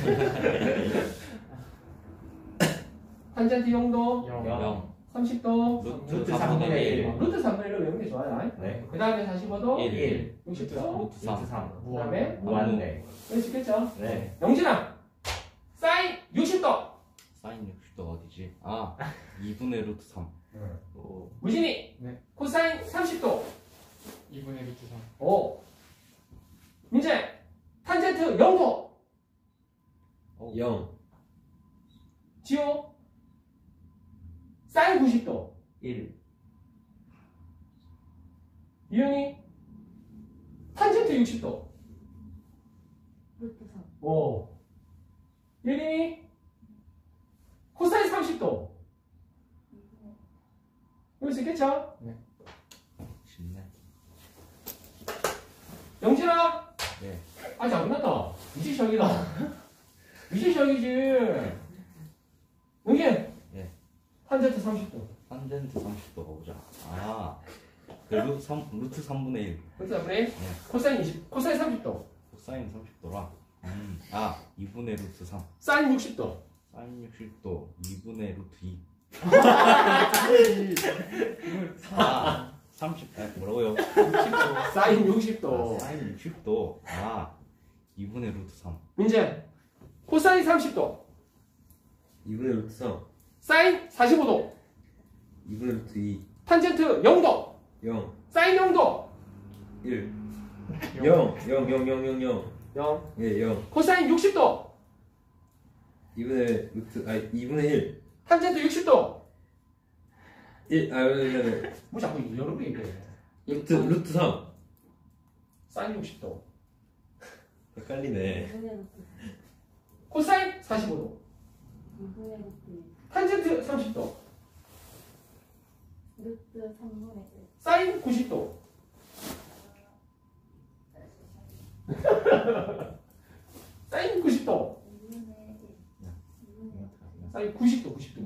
탄젠트 0도, 0. 0. 30도, 루트 3분의 3분의 1. 루트 3분의 1로 외우는 게 좋아요. 네. 그 다음에 45도, 1. 60도, 루트 루트 3 3. 그 다음에 무한대. 외우시겠죠? 네. 영진아, 사인 60도, 사인 60도가 어디지? 아 2분의 루트 3 오. 무진이, 네. 코사인 30도, 2분의 루트 3. 오. 이제 탄젠트 0도, 0. 지호, 사인 90도, 1. 유영이, 탄젠트 60도, 루트 3. 오. 예림이, 코사인 30도. 여기 수 있겠죠? 쉽네. 영진아, 네. 아직 안 끝났다. 이제 시작이다. 이제 시작이지. 영진, 예. 탄젠트 30도. 탄젠트 30도 가보자. 아, 그 루트 3분의 1 그렇다, 그래? 코사인 20, 코사인 30도. 코사인 30도라. 아, 2분의 루트 3 사인 60도. 사인 60도 2분의 루트 2 이걸 아, 30, 아, 뭐라고요? 60도. 사인 60도. 아, 사인 60도. 아, 2분의 루트 3 이제 코사인 30도. 2분의 루트 3. 사인 45도. 2분의 루트 2. 탄젠트 0도. 0. 사인 0도. 1. 0. 0. 0. 0. 0. 0. 0. 예, 0. 코사인 60도. 2분의 루트 2분의 1. 탄젠트 60도. 1 뭐 자꾸 여러 개 얘기해. 루트 3. 사인 60도. 헷갈리네. 2분의 루트 코사인 45도. 2분의 루트 탄젠트 30도. 루트 3분의 1 사인 90도. 사인 90도. 2분의 1 2분의 사인 90도. 90도.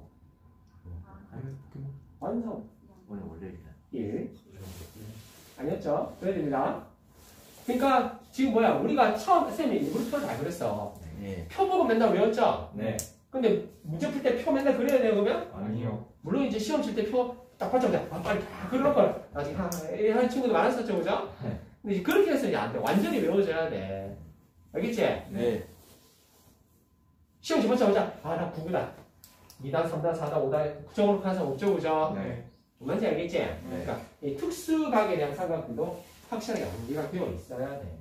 완성. 오늘 월요일이다. 1. 아니었죠? 그래야 됩니다. 그러니까 지금 뭐야? 우리가 처음 쌤이 일부러 표를 다 그랬어. 예. 표 보고 맨날 외웠죠? 네. 근데 문제 풀 때 표 맨날 그려야 돼요, 그러면? 아니요. 물론 이제 시험 칠 때 표 딱 받자마자 빨리 다 그려놓고 나중에 하는 친구들 많았었죠, 그죠? 네. 근데 이제 그렇게 해서 이제 안 돼. 완전히 외워줘야 돼. 알겠지? 네. 시험 칠 받자마자 나 9구다. 2단, 3단, 4단, 5단 구정으로 가서 없죠, 그죠? 네. 뭔지 알겠지? 그러니까 이 특수각에 대한 삼각형도 확실하게 암기가 되어 있어야 돼.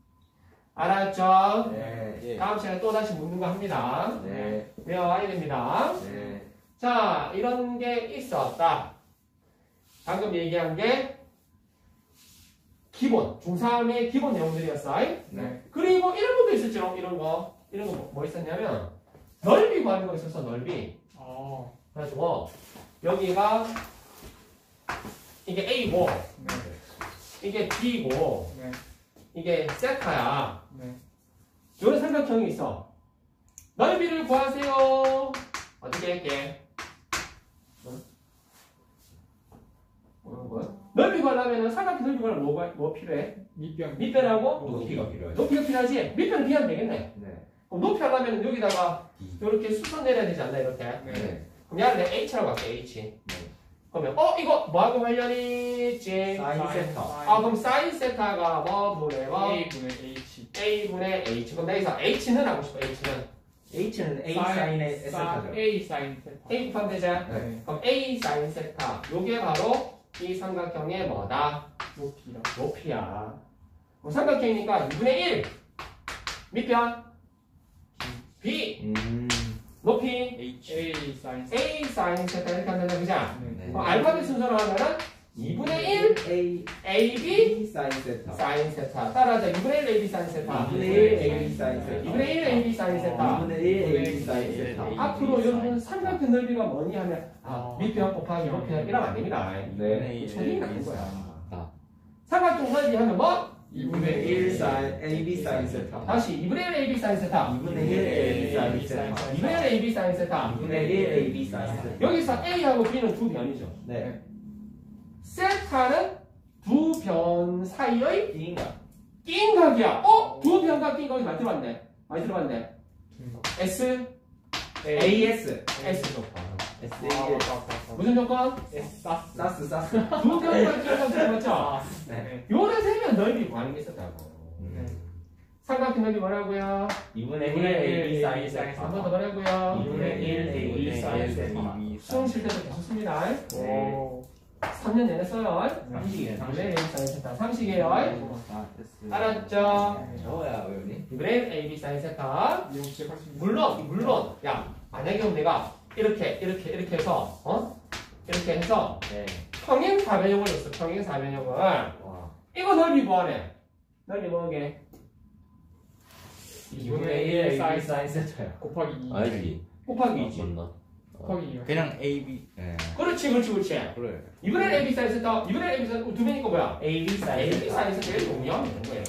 알았죠? 네. 예. 다음 시간에 또 다시 묻는 거 합니다. 네. 외워와야 됩니다. 네. 자, 이런 게 있었다. 방금 얘기한 게 기본, 중3의 기본 내용들이었어. 네. 그리고 이런 것도 있었죠. 이런 거. 이런 거 뭐 있었냐면 넓이 구하는 거 있었어. 넓이. 그래가지고 여기가 이게 A고 이게 B고 네. 이게 세타야. 네. 이런 삼각형이 있어. 넓이를 구하세요. 어떻게 할게? 넓이 구하려면 삼각형 넓이 구하려면 뭐 필요해? 밑변. 밑변하고 높이가 필요하죠. 높이가 필요하지? 밑변은 비하면 되겠네. 네. 그럼 높이 하려면 여기다가 이렇게 수선 내려야 되지 않나 이렇게? 네. 그럼 얘를 내가 H라고 할게 H. 네. 그러면 이거 뭐하고 관련이 있지? 사인 세타. 아 그럼 사인 세타가 뭐분의 뭐? A분의 H. A분의 H. 그럼 내가 여기서 H는 하고 싶어. H는 H는 A 사인의 세타죠. A 사인 세타. A 곱하면 되자. 네. 그럼 A 사인 세타. 요게 바로 이 삼각형의 뭐다? 높이라. 높이야. 그럼 삼각형이니까 2분의 1 밑변 B 높이 H. A 사인 세타. A 사인 세타 이렇게 한다는 거죠? 네. 그럼 알파벳 순서로 하면은 2분의 1 A AB 사인 세타. 사인 세타 따라하자 2분의 1 AB 사인 세타 2분의 1 A 사인 세타. 2분의 1 AB 사인 세타 2분의 1 A 사인 세타. 앞으로 여러분 삼각형 넓이가 뭐니 하면 밑변 곱하기 높이 이러면 안 됩니다. 네. 초딩이 나는 거야. 아. 삼각형 넓이 하면 뭐? 2분의 1 사인 AB 사인 세타. 다시 2분의 1 AB 사인 세타 2분의 1 A 사인 세타. 2분의 1 AB 사인 세타 2분의 1 AB 사인 세타. 여기서 A하고 B는 두 변이죠. 네. 세타는 두 변 사이의 B인가? 낀 각이야. 두 변과 낀 각이 많이 들어봤네. 많이 들어봤네. S, AS. S 조건. SAS. 무슨 조건? 사스. 두 변과 낀 각 들어봤죠? 네. 요래 세면 넓이 구하는 게 있었다고. 삼각형 넓이 뭐라고요? 2분의 1 AB 사인 한 세타. 번 더 뭐라고요? 2분의 1 AB 사인 세타. 수능 칠 때도 계속 씁니다. 오. 3년 내내 써요. 상식이네, 상식. 2분의 1 사인 세타. 상식이에요. 아, 됐어. 알았죠? 저야 왜니? 2분의 1 AB 사인 세타. 이용 시작하시면. 물론 야 만약에 그럼 내가 이렇게 해서 이렇게 해서 네. 평행 사변형을 줬어. 평행 사변형을 와. 이거 넓이 뭐하네? 넓이 뭐게? 2분의 1 AB 사인 세타요. 곱하기 2. 알지. 곱하기 2지. 맞나? 곱하기 2. 그냥 A, B. 예. 그렇지. 그래. 2분의 1 AB 사인 세타. 2분의 1 AB 사인 두 배니까 뭐야? AB 사인 AB 세타. 사인 세타 제일 용이하면 되는 거예요.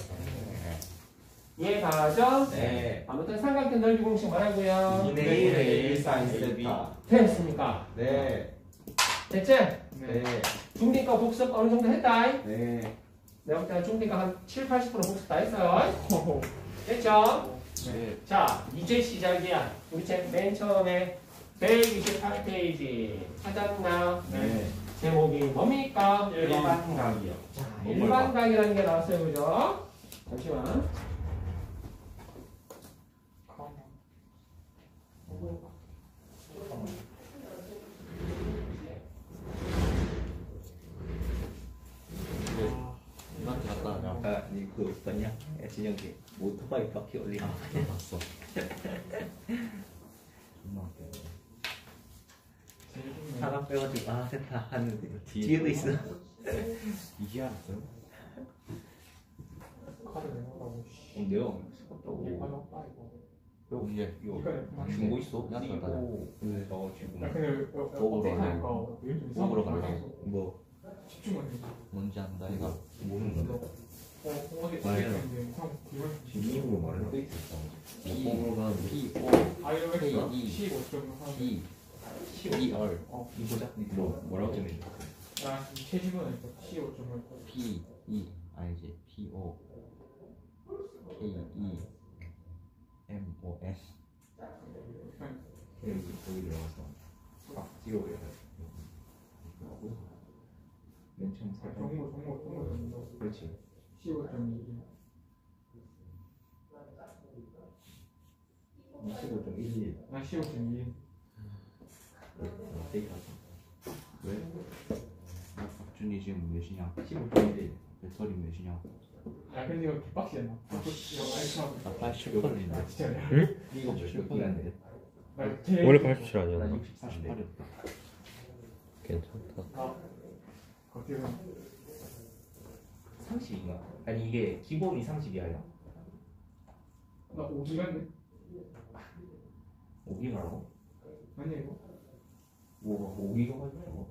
이해가죠? 네. 아무튼 삼각형 넓이 공식 뭐라고요? 2분의 1 AB 사인 세타. 됐습니까? 네. 됐지? 네. 중딩과 복습 어느 정도 했다. 네. 내가 볼 때는 중딩과 한 7~80% 복습 다 했어요. 오. 됐죠? 네. 자, 이제 시작이야. 우리 맨 처음에 128페이지 찾았나? 네. 제목이 뭡니까? 일반각이요. 자, 일반각이라는 게 나왔어요. 그죠? 잠시만. 이마트 갔다 와자. 아, 이거 그거 봤냐? 진영이 오토바이 바퀴 올리는 거 봤어. 존나 웃겨. 제일 좋네. 하나 빼가지고 아 됐다 하는데 뒤에도 있어. 이제 알았어요? 카드 내놓으라고. 씨. 내가 이게 썼다고. 가져왔다 이거. 언제 이거 이거 준 거 있어? 나도 이거 받아. 저 지금 야 근데 먹으러 업데이트하니까 가려고. 요즘 먹으러 이상한 거 가려고. 뭐 집중을 해. 뭔지 안다 이가 모르는 건데. 어디 말이야. 있는데 형 뒤로 미국으로 말을 돼 있었어. P가 P O 아이오엑스가 K, 15.3. P E R 어. 이 보자. 뭐라고 적혀있는 거야? 나 최신문에 15.8. P E 아니지 P O K E M O S 여기 들어가서 딱 찍어버려. 맨 처음 살짝. 정보. 그렇지. 15.2. 25.11. 나 15.2. 데이터죠. 왜? 박준이 지금 몇이냐? 15.11. 배터리 몇이냐? 야 근데 이거 개빡치잖아. 이거 알츠하고. 나 87%인데. 아 진짜. 이거 몇 기간데? 나 제일 원래 87 나 아니었나? 68이었다. 괜찮다. 아 어떻게 보면 30인가? 아니 이게 기본이 30이 아니야. 나 5기간데? 5기가라고? 아니야 이거? 5기가 가지고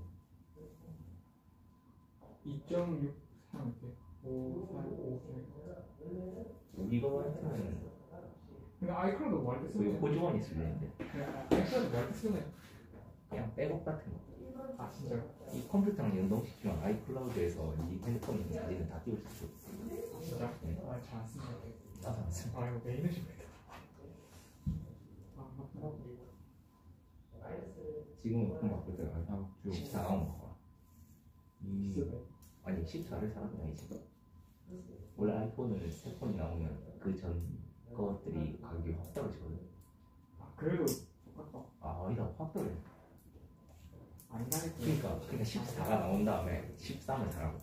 2.6 상할게. 5, 4, 5, 5기가 가지고는 근데 아이클라우드 뭐 할 때 거의 쓰네. 호주머니 쓰는데 아이클라우드 뭐 할 때 쓰네. 그냥 백업 같은 거. 아 진짜. 이 컴퓨터랑 연동시키면 아이클라우드에서 이 핸드폰에 있는 사진을 다 띄울 수 있어. 아 진짜? 아 잘 안 쓰네. 나도 안 써. 아 이거 메인을 좀 했다. 아 맞더라고. 지금은 그럼 바꿀 때가 아니야. 14 나온 거. 쓰네. 아니 14를 사는 게 아니지. 원래 아이폰을 새 폰이 나오면 그 전 것들이 가격이 확 떨어지거든. 아 그래도 똑같다. 아 아니다 확 떨어져. 안 가겠다. 그러니까 14가 나온 다음에 13을 사라고.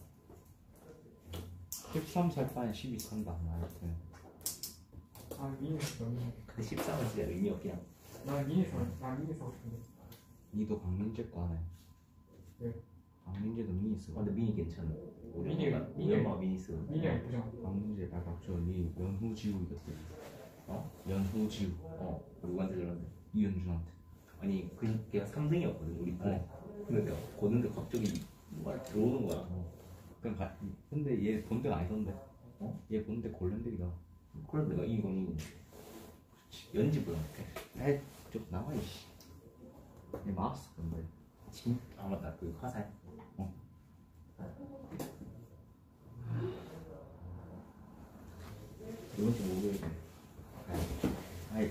13 살 바엔 12 산다. 하여튼. 아 미니 써 미니. 근데 13은 진짜 의미 없긴 해. 난 미니 써. 난 미니 사고 싶은데. 니도 강민재 거 하네. 네. 강민재도 미니 쓰고. 근데 미니 괜찮아. 우리 미니- 엄마 미니 쓰고. 미니가 예쁘잖아. 강민재 나갑자기 연후지우이겼대. 어? 연후지우. 누구한테 그러는데? 이현준한테. 아니 걔가 3등이었거든 우리 때. 근데 내가 보는데 갑자기 뭐가 들어오는 거야. 그러니까 근데 얘 본대가 아니던데. 얘 본대 골렘들이다. 그래서 내가 이거는 연집을 할게. 에이 좀 나와 이씨. 얘 막았어 근데. 아 맞다 그 화살. 이번 주 목요일에. 아이.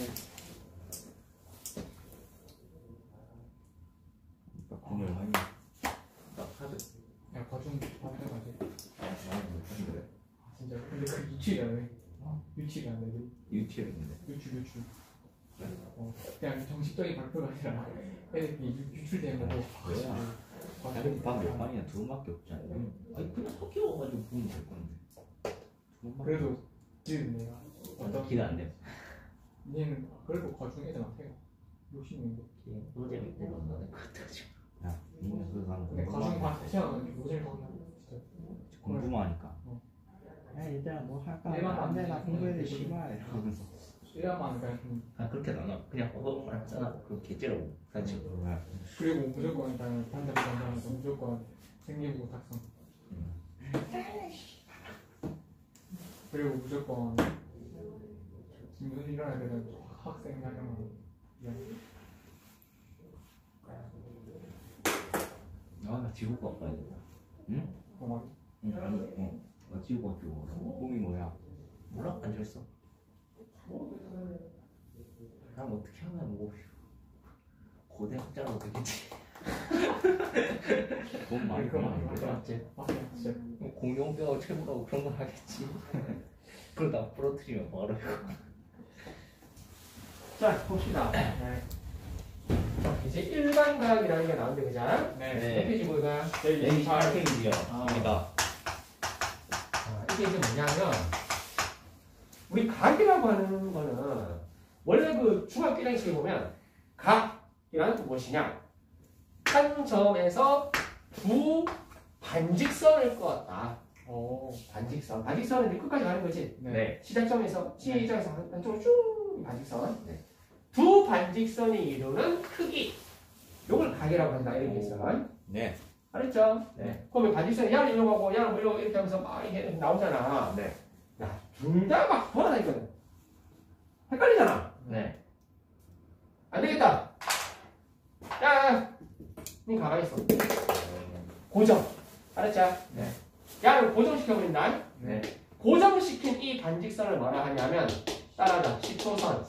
오늘 많이. 나 카드. 야 거중 반대 가지. 많이 못했는데. 아 진짜. 근데 그 유출이 안 돼. 유출이 안 돼. 유치했는데. 유출. 그냥 정식적인 발표가 아니라 애들이 유출된 거고. 왜야? 야 근데 밥몇 반이야? 두 번밖에 없지 않냐? 아니 그냥 섞여가지고 보면 될 건데. 두 번밖에. 그래도 지금 내가 어떤 기대 안 돼. 얘는 그래도 거중 애들 같아요. 욕심인데. 노잼이 때문에 너네 같아지고. 야, 니는 그래서 나는 근데 거중 반 태어나는 노잼이 거긴 한데 진짜. 공부만 하니까. 어. 야 얘들아 뭐 할까? 내가 안 돼, 나 안 공부해야 돼 돼. 씨발 이러면서. 얘야만 그냥 좀 아 그렇게 나눠. 그냥 알았잖아. 그럼 개째라고. 사실. 그리고 무조건 일단 반대 반대하면서 무조건 생리부 탁성. 그리고 무조건 무슨 일어나야 되는 학생 하려면 아나 지구과학 가야 돼. 응? 막 응 아니 나 지구과학 쪽으로. 꿈이 뭐야? 몰라 안 줬어. 난 어떻게 하면 뭐 고대 학자라도 되겠지. 돈 많이 그거 벌면 맞아. 맞지? 맞아 진짜 공룡뼈 채굴하고 그런 거 하겠지. 그러다 부러뜨리면 바로 이거. 자, 봅시다. 네. 이제 일반과학이라는 게 나오는데, 그자? 네. 몇 페이지 볼까? 네. 28페이지요. 입니다. 자, 이게 이제 뭐냐면 우리 각이라고 하는 거는 원래 그 중학교 1학년식에 보면 각이란 무엇이냐? 한 점에서 두 반직선을 그었다. 오. 반직선. 반직선은 이제 끝까지 가는 거지. 네. 시작점에서 한쪽으로 쭉 반직선. 두 반직선이 이루는 크기. 요걸 각이라고 한다. 이렇게 있어. 네. 알았죠? 네. 그러면 반직선이 야를 이러고 하고 야를 뭐 이렇게 하면서 막 이렇게 나오잖아. 네. 야, 둘 다 막 돌아다니거든. 헷갈리잖아. 네. 안 되겠다. 야, 니 가만히 있어. 고정. 알았죠? 네. 야를 고정시켜버린다. 네. 고정시킨 이 반직선을 뭐라 하냐면 따라자. 시초선.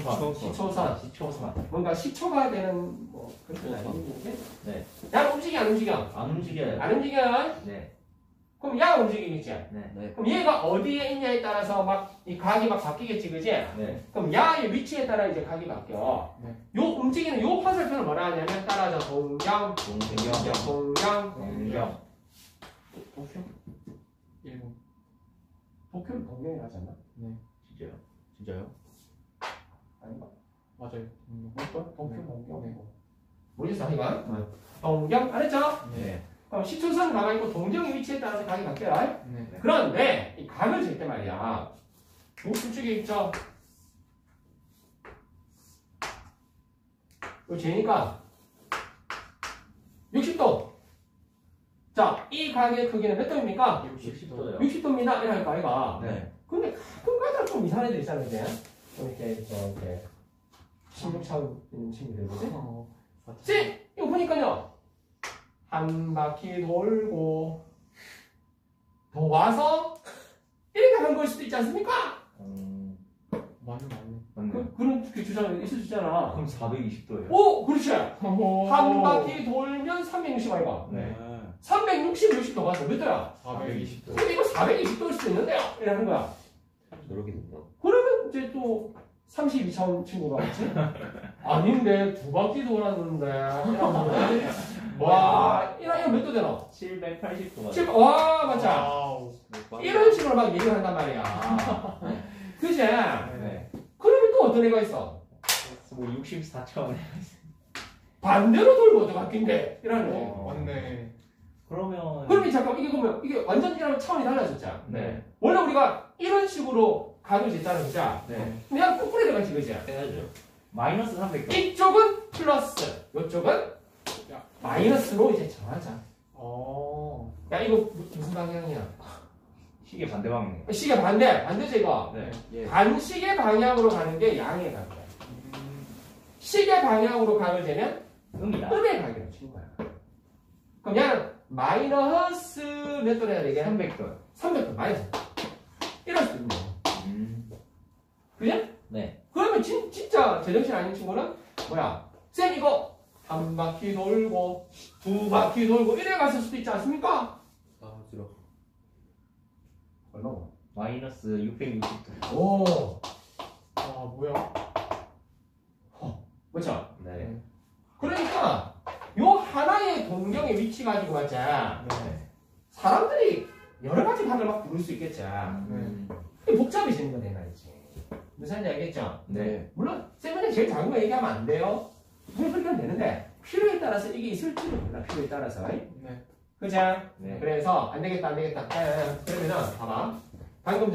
시초선. 뭔가 시초가 되는 뭐 그런 건 아닌데. 네. 야 움직여 안 움직여? 안 움직여요. 안 움직여. 네. 그럼 야가 움직이겠지. 네. 그럼 얘가 어디에 있냐에 따라서 막 이 각이 막 바뀌겠지, 그지? 네. 그럼 야의 위치에 따라 이제 각이 바뀌어. 네. 요 움직이는 요 화살표를 뭐라 하냐면 따라서 동경, 동경. 동경. 도쿄? 일본. 도쿄는 동경이 하지 않나? 진짜요? 진짜요? 아닌가? 맞아요. 도쿄, 동경. 네. 모르겠어, 이건. 동경, 알았죠? 네. 그럼 시초선 가만히 있고 동경의 위치에 따라서 각이 바뀌어요. 네. 그런데 이 각을 잴 때 말이야. 요 수축에 있죠? 요 재니까 60도. 자, 이 각의 크기는 몇 도입니까? 60도요. 60도입니다. 이랄까, 아이가. 네. 근데 가끔가다 좀 이상한 애들 있잖아요, 그지? 좀 이렇게, 이렇게. 신경차원 있는 친구들, 그지? 지? 이거 보니까요. 한 바퀴 돌고, 더 와서, 이렇게 한 걸 수도 있지 않습니까? 맞네. 맞네. 그런 주장 있을 수 있잖아. 그럼 420도예요. 오! 그렇지! 오. 한 바퀴 돌면 360 아이가. 네. 360, 60도 가서 몇 도야? 420도. 근데 이거 420도일 수도 있는데요? 이러는 거야. 저렇게 된다. 그러면 이제 또 32차원 친구가 있지? 아닌데, 두 바퀴 돌았는데. 이러면 와, 이러면 몇 도 되나? 780도가. 와, 맞자. 와우. 이런 식으로 막 얘기를 한단 말이야. 그지? 네. 그러면 또 어떤 애가 있어? 뭐 64차원. 반대로 돌고 더 바뀐대. 이러는 애. 맞네. 그러면. 그러면 잠깐 이게 보면 이게 완전 이랑 차원이 달라졌잖아. 네. 원래 우리가 이런 식으로 각을 쟀다는 거죠. 네. 그냥 거꾸로 돼가지 그지? 해야죠. 마이너스 300도. 이쪽은 플러스, 이쪽은 마이너스로 이제 정하자. 야 이거 무슨 방향이야? 시계 반대 방향. 시계 반대죠 이거. 네. 예. 반시계 방향으로 가는 게 양의 각이야. 시계 방향으로 각을 재면 음이다. 음의 각이라고 치는 거야. 그럼 얘는 마이너스 몇 도로 해야 되게? 300도. 300도 마이너스. 이럴 수도 있네. 그지? 네. 그러면 진짜 제정신 아닌 친구는 뭐야? 쌤 이거 한 바퀴 돌고 두 바퀴 돌고 이래 갔을 수도 있지 않습니까? 아, 싫어. 얼마고? 마이너스 660도. 오, 아 뭐야? 그렇죠? 네. 그러니까 요 하나의 동경의 위치 가지고 맞자 네. 사람들이 여러 가지 각을 막 부를 수 있겠지. 이게 복잡해지는 거네 말이지. 무슨 말인지 알겠죠? 네. 물론 쌤은 제일 작은 거 얘기하면 안 돼요. 그냥 그렇게 하면 되는데 필요에 따라서 이게 있을지도 몰라. 필요에 따라서. 네. 그죠? 네. 그래서 안 되겠다. 그러면은 봐봐. 방금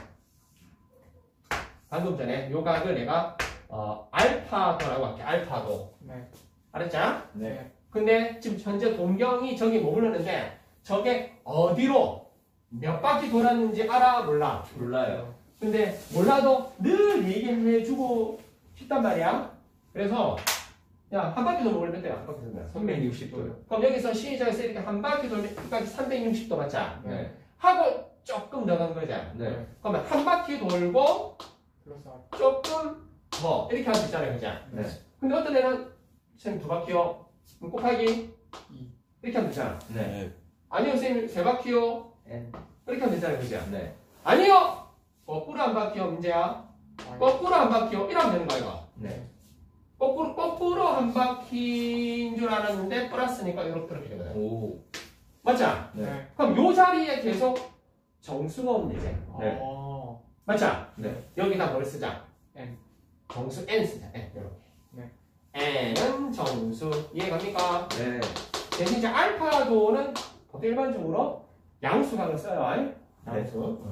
전에 요 각을 내가 알파도라고 할게. 알파도. 네. 알았죠? 네. 근데 지금 현재 동경이 저기 머무르는데 저게 어디로 몇 바퀴 돌았는지 알아? 몰라? 몰라요. 근데 몰라도 늘 얘기해주고 싶단 말이야. 그래서 야, 한 바퀴 돌면 몇 대야? 한 바퀴 돌면 360도요. 그럼 여기서 시작해서 이렇게 한 바퀴 돌면 여기까지 360도 맞자? 네. 하고 조금 더 간 거잖아. 네. 그러면 한 바퀴 돌고 플러스 아. 조금 더 이렇게 할 수 있잖아요. 그죠? 네. 근데 어떤 애는 선생님 두 바퀴요. 그럼 곱하기 2. 이렇게 하면 되잖아. 네. 아니요, 선생님 세 바퀴요. N. 이렇게 하면 되잖아요. 그죠? 네. 아니요! 거꾸로 한 바퀴요, 문제야. 거꾸로 한 바퀴요. 이러면 되는 거야, 이거. 네. 거꾸로 한 바퀴인 줄 알았는데, 플러스니까 이렇게 되거든. 오. 맞죠? 네. 그럼 요 자리에 계속 정수가 오면 되지. 네. 어. 맞죠? 네. 여기다 뭘 쓰자? N. 정수 n 쓰자. n 이렇게. 네. n은 정수. 이해갑니까? 네. 대신 이제 알파도는 보통 일반적으로 양수각을 써요. 양수.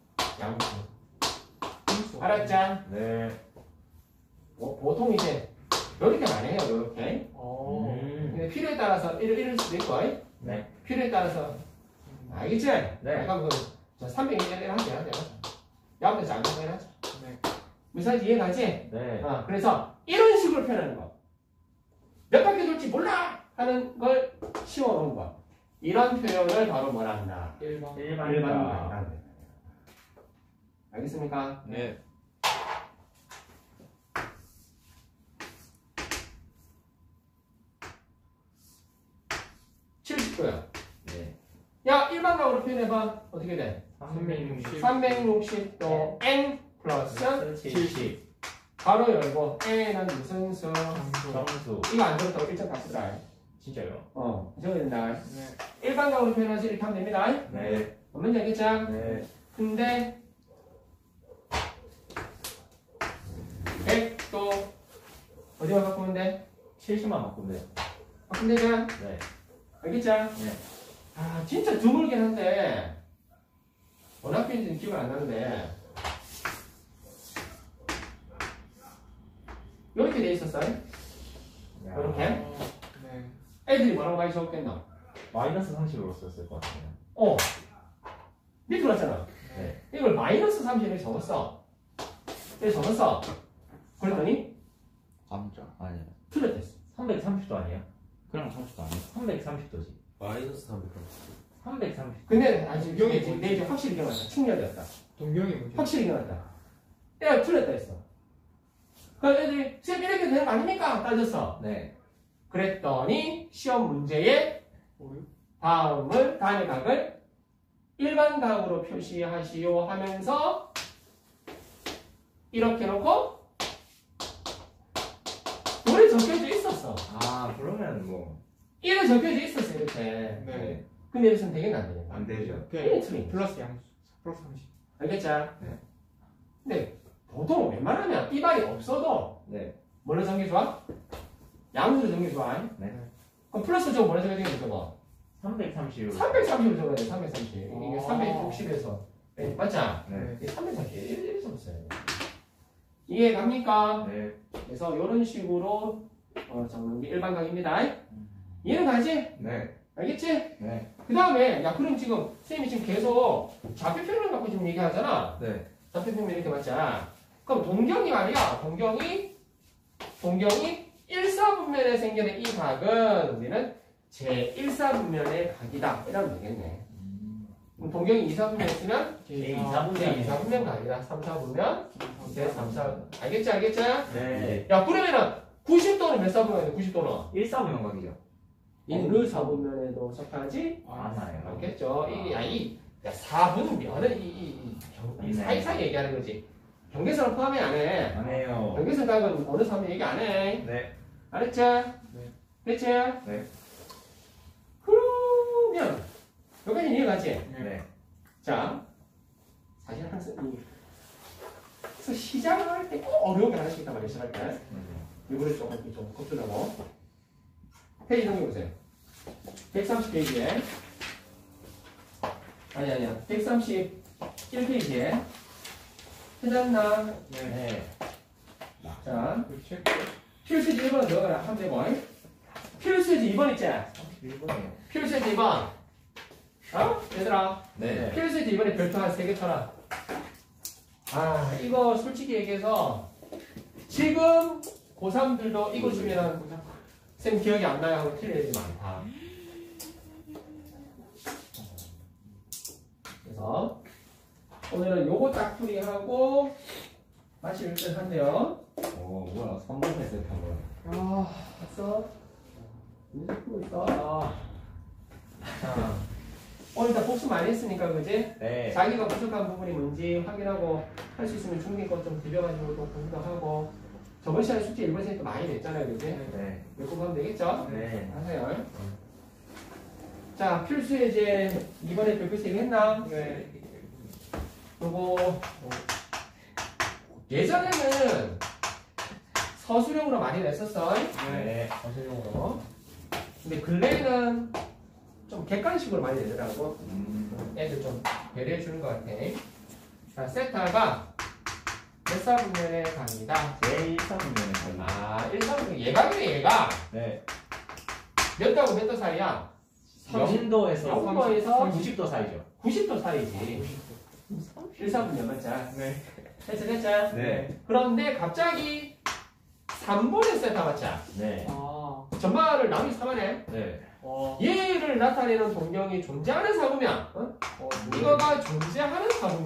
양수. 알았죠? 네. 보통 이제 이렇게 많이 해요. 이렇게. 어. 근데 필요에 따라서 이럴 수도 있고, 네. 필요에 따라서 알겠지? 네. 약간 그 300일 하죠. 야부터 작은 거 하죠. 네. 무슨 말인지 이해가지? 네. 그래서 이런 식으로 표현하는 거. 몇 바퀴 돌지 몰라 하는 걸 씌워놓은 거. 이런 표현을 바로 뭐라 한다? 일반. 일반가이라. 알겠습니까? 네. (70도야) 네. 야 일반각으로 표현해봐. 어떻게 돼? 360. 360도 n 플러스 70. 바로 열고 n은 무슨 수? 정수. 정수. 이거 안 들었다고 1점 다 쓰라. 진짜요? 적어야 된다. 네. 일반각으로 표현해서 이렇게 하면 됩니다. 네. 뭔지 알겠죠? 네. 근데 100도 어디만 바꾸면 돼? 70만 바꾸면 돼요. 바꾸면 되잖아. 네. 알겠죠? 네. 아 진짜 드물긴 한데 워낙 표현인지는 기억이 안 나는데 이렇게 돼 있었어요. 이렇게 어. 네. 애들이 뭐라고 많이 적었겠나? 마이너스 30으로 썼을 것 같아요. 밑으로 왔잖아. 네. 이걸 마이너스 30을 적었어. 왜 적었어? 그랬더니 감자 아니야. 틀렸댔어. 330도 아니에요? 그냥 30도 아니야. 330도지. 마이너스 300. 330도. 근데 아직 여기 지금 내 이제 확실히 기억났다. 충렬이었다. 동경이 뭐죠? 확실히 기억났다. 얘가 틀렸다 했어. 그래서 애들이 쌤 이렇게 되는 거 아닙니까? 따졌어. 네. 그랬더니 시험 문제에 뭐요? 다음의 각을 일반 각으로 표시하시오 하면서 이렇게 놓고 돌에 적혀져 있었어. 아, 그러면 뭐. 이래 적혀져 있었어 이렇게. 네. 근데 이래서는 되겠나 안 되겠나? 안 되죠. 이게 틀린. 플러스 양수. 플러스 30. 알겠죠? 네. 근데 보통 웬만하면 띠발이 없어도 네. 뭘로 정리 좋아? 양수로 정리 좋아. 네. 그럼 플러스 좀 뭐로 정리 되는 거죠? 330으로. 330으로 적어야 돼. 330. 이게 어. 360에서 맞죠? 네. 이게 330 이렇게 적었어요. 이해 갑니까? 네. 그래서 이런 식으로 적는 게 일반각입니다. 이해는 가지? 네. 알겠지? 네. 그 다음에 야 그럼 지금 선생님이 지금 계속 좌표 표현을 갖고 지금 얘기하잖아. 네. 좌표 표현 이렇게 맞자. 그럼 동경이 말이야. 동경이 1사분면에 생기는 이 각은 우리는 제1사분면의 각이다. 이러면 되겠네. 그럼 동경이 2사분면 있으면 제2사분면 각이다. 3사분면 제3사. 알겠지? 알겠지? 네. 야 그러면은 90도는 몇 사분면이야? 90도는? 1사분면 각이죠. 어느 사분면에도 속하지 않아요. 않겠죠. 이 4분면은 이 사이사이 얘기하는 거지. 경계선은 포함이 안 해. 안 해요. 경계선 각은 어느 사분면 얘기 안 해. 네. 알았지? 네. 됐지? 네. 그러면 여기까지 이해가지? 네. 자, 사실 그래서 시작을 할 때 꼭 어려운 게 하나씩 있단 말이야. 시작할 때. 이번에 좀 겁주려고. 페이지 넘겨보세요. 130페이지에 아니야 131페이지에 해놨나? 네. 자 그렇지? 필수지 1번 넣어라. 하면 되고 필수지 2번 있지? 1번이요. 필수지 2번 얘들아 네. 필수지 2번에 별표 한 3개 쳐라. 아 이거 솔직히 얘기해서 지금 고3들도 이거 주면 쌤 기억이 안 나요 하고 틀릴 일이 많다. 그래서 오늘은 요거 딱 풀이하고 마칠 듯 한데요. 뭐야 3번 했을 때 아, 봤어? 이제 풀고 있어. 자, 오늘 다 복습 많이 했으니까 그지? 네. 자기가 부족한 부분이 뭔지 확인하고 할 수 있으면 중간 거좀 비벼가지고 또 공부도 하고 저번 시간에 숙제 1번 쌤도 많이 냈잖아요 그지? 네. 몇 번 하면 되겠죠? 네. 하세요. 자, 필수 예제 이번에 별표 3개 했나? 네. 요거 예전에는 서술형으로 많이 냈었어. 네. 서술형으로. 근데 근래에는 좀 객관식으로 많이 내더라고. 애들 좀 배려해 주는 것 같아. 자, 세타가 몇 사분면에 갑니다. 제 1사분면에 걸려. 아, 1사분면 예각이네, 예각. 네. 몇 도하고 몇 도 사이야? 0도에서 0도에서 90도 사이죠. 90도 사이지. 1사분면 맞자. 네. 됐죠? 네. 그런데 갑자기 3분의 세타 맞자. 네. 아. 전말을 남이 3하네. 네. 얘를 나타내는 동경이 존재하는 사분면. 이거가 존재하는 사분면.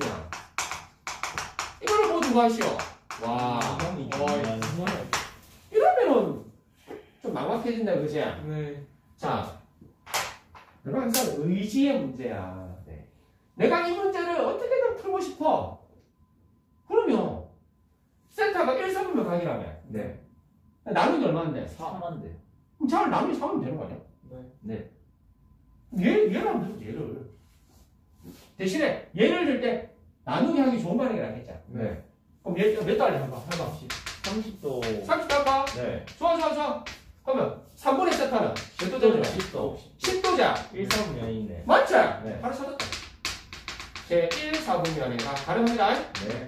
이거를 모두 구하시오. 와. 정말. 이러면은 좀 막막해진다, 그지? 네. 자, 이건 항상 의지의 문제야. 네. 내가 이 문제를 어떻게든 풀고 싶어. 그러면 세타가 1, 4분면 각이라며. 네. 나누기 얼마인데? 4만데. 그럼 잘 나누기 4면 되는 거 아니야? 네. 네. 얘를 하면 되지, 얘를. 대신에 얘를 들 때 나누기 하기 좋은 반응이 나겠죠. 네. 그럼 얘 몇 달에 해봐. 30도. 30도 할까? 네. 좋아. 그러면 3분의 세타는 몇 도 되죠? 10도. 10도자. 1사분면이네. 맞죠? 네. 바로 찾았다. 제 1, 4분면이가 가능합니다. 네.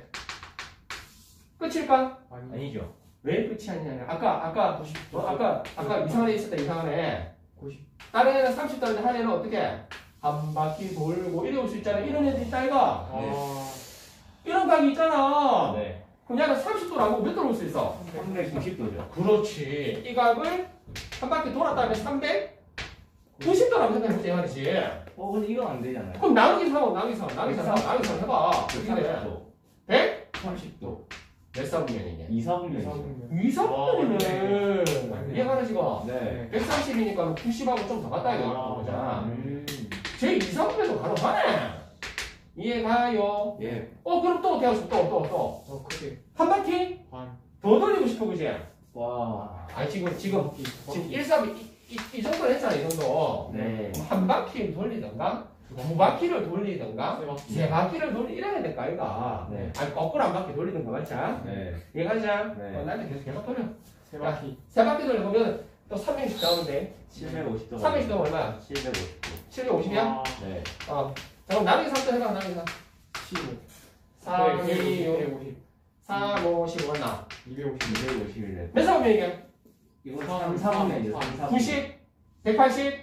끝일까? 아니죠. 왜 끝이 아니냐? 아까 이상한 애 있었다, 이상한 애. 90. 다른 애는 30도인데 한 애는 어떻게? 한 바퀴 돌고 이래 올 수 있잖아. 이런 애들 있다, 이거. 아. 이런 각이 있잖아. 네. 그럼 얘는 30도라고 몇 도로 올 수 있어? 390도죠. 그렇지. 이 각을 한 바퀴 돌았다면 390도라고 생각해보자, 이 말이지. 근데 이건 안 되잖아요. 그럼 나누기 3 해봐. 30도. 100? 30도. 몇 사분면이냐? 2사분면이죠. 2사분면이네. 맞네. 이해가는 지금? 네. 130이니까 90하고 좀 더 갔다 이거 보자. 제 2사분면도 가능하네. 이해가요? 예. 그럼 또 어떻게 하고 싶어? 또. 크게. 한 바퀴? 반. 더 돌리고 싶어, 그지? 와. 아니, 지금 1, 3, 이 정도 했잖아, 이 정도. 네. 한 바퀴를 돌리던가, 두 바퀴를 돌리던가, 세 바퀴를 이래야 될까, 이거? 네. 아니, 거꾸로 한 바퀴 돌리던가, 맞자? 네. 이해가자? 네. 나한테 계속 돌려. 세 바퀴. 세 바퀴 돌려보면 또 360 나오는데, 750도. 360도 얼마야? 750도. 750이야? 네. 자, 그럼 나누기 3도 해봐, 나누기 3. 15. 3, 2, 6, 250. 3, 5, 15 맞나? 250. 251네. 몇 사분면이게? 이건 3사분면이죠. 90, 180,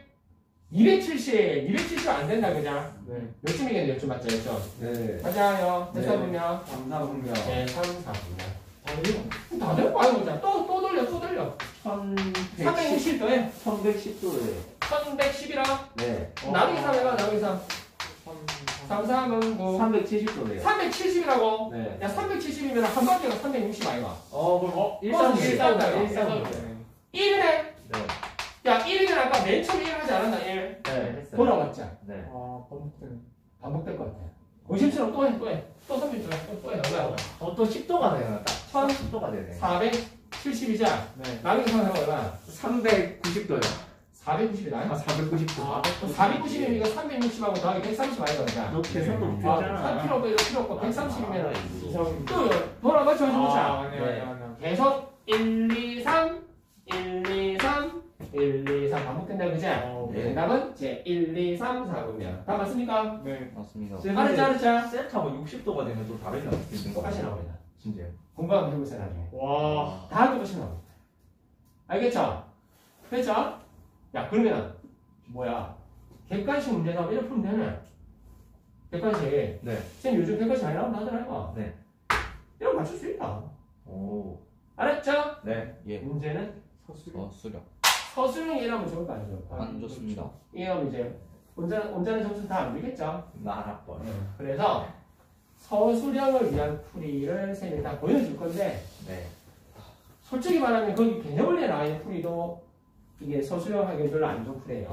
270 안 된다, 그냥? 네. 몇 쯤이겠네, 몇 쯤 맞죠, 몇 쯤? 네. 맞아요. 몇 네. 사분면? 3사분면. 네, 3, 4분면. 아니요. 다 되고 아유 보자. 또 돌려. 1110. 360 더해. 1110도에. 1110이라. 네. 나누기 3 해봐. 나누기 3. 3, 3은 9. 370도네요. 370이라고. 네. 야 370이면 한 바퀴가 360 아이가. 그럼 1사분면. 1이네. 네. 야 1이면 아까 맨 처음 1 하지 않았나 1. 네, 했어요. 돌아왔자. 네. 반복되네. 반복될 것 같아. 의심스러워 또 해. 또 360 또 해. 얼마야? 또 10도가 되네. 딱 1010도가 되네. 470이자. 네. 나누기 3 해봐 얼마? 390도요. 490이다. 490도. 490이면 이거 360하고 더하기 130 아이가 그냥. 너 계산도 못 할 했잖아. 필요 없고 이거 필요 없고 130이면 이사분. 또 돌아가죠 해보자. 아니야. 계속 1, 2, 3, 1, 2, 3, 1, 2, 3 반복된다 그지? 네. 정답은 제 1, 2, 3, 4분면 다 맞습니까? 네. 맞습니다. 알았자. 세트하고 60도가 되면 또 다르게 나올 수 있는 거 똑같이 나옵니다. 진짜요? 공부하면 해보세요 나중에. 와. 다 똑같이 나옵니다. 알겠죠? 됐죠? 야 그러면 뭐야? 객관식 문제 나오면 이렇게 풀면 되네. 객관식. 네. 쌤 요즘 객관식 많이 나온다 하잖아 이거. 네. 이런 거 맞출 수 있다. 오. 알았죠? 네. 예. 문제는 수력. 서술형이 이러면 좋을까 안 좋을까? 안 좋습니다. 이러면 이제 온전한 점수 다 안 주겠죠? 나락벌. 그래서 서술형을 위한 풀이를 쌤이 다 보여줄 건데 네. 솔직히 말하면 거기 개념을 나와 있는 풀이도 이게 서술형 하기엔 별로 안 좋은 풀이에요.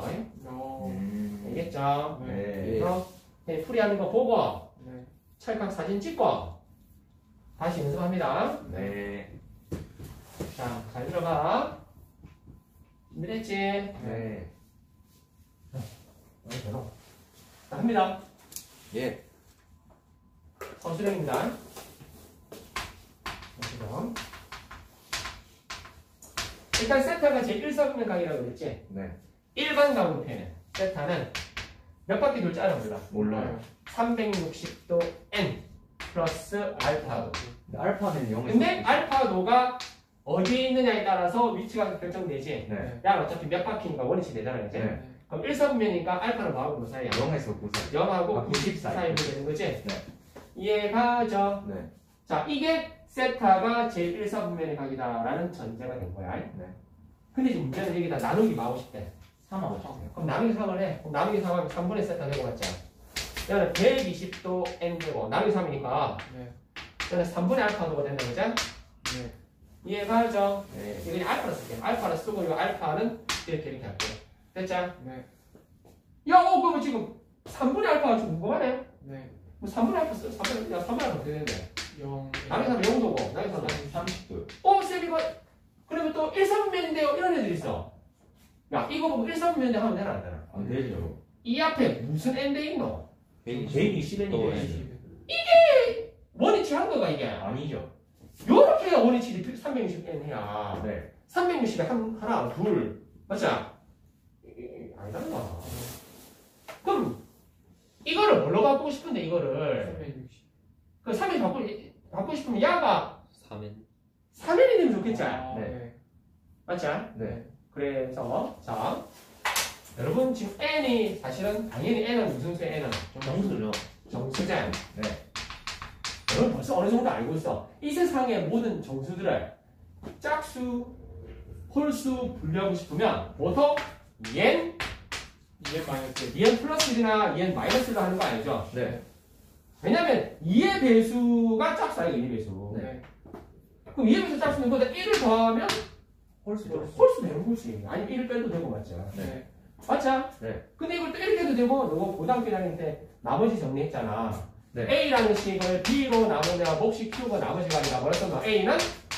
알겠죠? 네. 그래서 네, 풀이하는 거 보고 네. 찰칵 사진 찍고 다시 연습합니다. 네. 자, 잘 들어가. 준비됐지? 네. 자, 합니다. 예. 서술형입니다. 서술형. 일단 세타가 제1사분면 각이라고 그랬지? 네. 일반 가운데는 세타는 몇 바퀴 돌지 알아 몰라? 몰라요. 360도 n 플러스 알파도. 근데 알파는 0에서 근데 알파도가 어디에 있느냐에 따라서 위치가 결정되지. 네. 야 어차피 몇 바퀴니까 원위치 되잖아, 이제. 네. 그럼 1사분면이니까 알파는 뭐하고 뭐 사이야? 0에서 9 사이. 0하고 90 90 사이. 사이로 되는 거지? 네. 이해가죠? 네. 자, 이게 세타가 제1사분면의 각이다라는 전제가 된 거야. 네. 근데 이제 문제는 여기다 나누기 하고 싶대. 3하고 싶어요. 그럼 나누기 3을 해. 그럼 나누기 3하면 3분의 세타 되고 맞지? 얘는 120도 n 되고 나누기 3이니까 네. 얘는 3분의 알파도가 된다, 그죠? 네. 이해가죠? 네. 이거 그냥 알파를 쓸게. 알파를 쓰고 이거 알파는 이렇게 할게. 됐죠? 네. 야, 그럼 지금 3분의 알파가 좀 궁금하네? 네. 뭐 3분의 알파 써? 3분의 알파 어떻게 되는데? 0. 나누기 3 0도고, 나누기 3 30도. 쌤 이거 그러면 또 1사분면인데요 이런 애들이 있어. 야 이거 보고 1사분면인데 하면 되나 안 되나? 안 되죠. 이 앞에 무슨 n대 있노? 120도. 원위치 한 거가 이게. 아니죠. 요렇게가 원위치 360n이야. 네. 360에 하나 둘 맞자? 아니다. 그럼 이거를 뭘로 바꾸고 싶은데 이거를 360. 그 3일 바꾸고 싶으면 야가 3엔 3일이 되면 좋겠지? 네. 맞자? 네. 그래서 자 여러분 지금 n이 사실은 당연히 n은 무슨 수의 n은 정수죠. 정수잖아. 네. 여러분 벌써 어느 정도 알고 있어. 이 세상의 모든 정수들을 짝수, 홀수 분류하고 싶으면 보통 2n, 이게 마이너스. 2n 플러스 1이나 2n 마이너스 1로 하는 거 아니죠? 네. 왜냐면 2의 배수가 짝수 아니고 1의 배수. 네. 그럼 2의 배수 짝수는 거다 1을 더하면 홀수죠. 홀수 되는 거지. 아니 1을 빼도 되고 맞죠? 네. 맞죠? 네. 근데 이걸 또 이렇게 해도 되고 너가 고등학교 다닐 때 나머지 정리했잖아. 네. A라는 식을 B로 나누면 몫이 Q고 나머지가 아니라 뭐랬었나? A는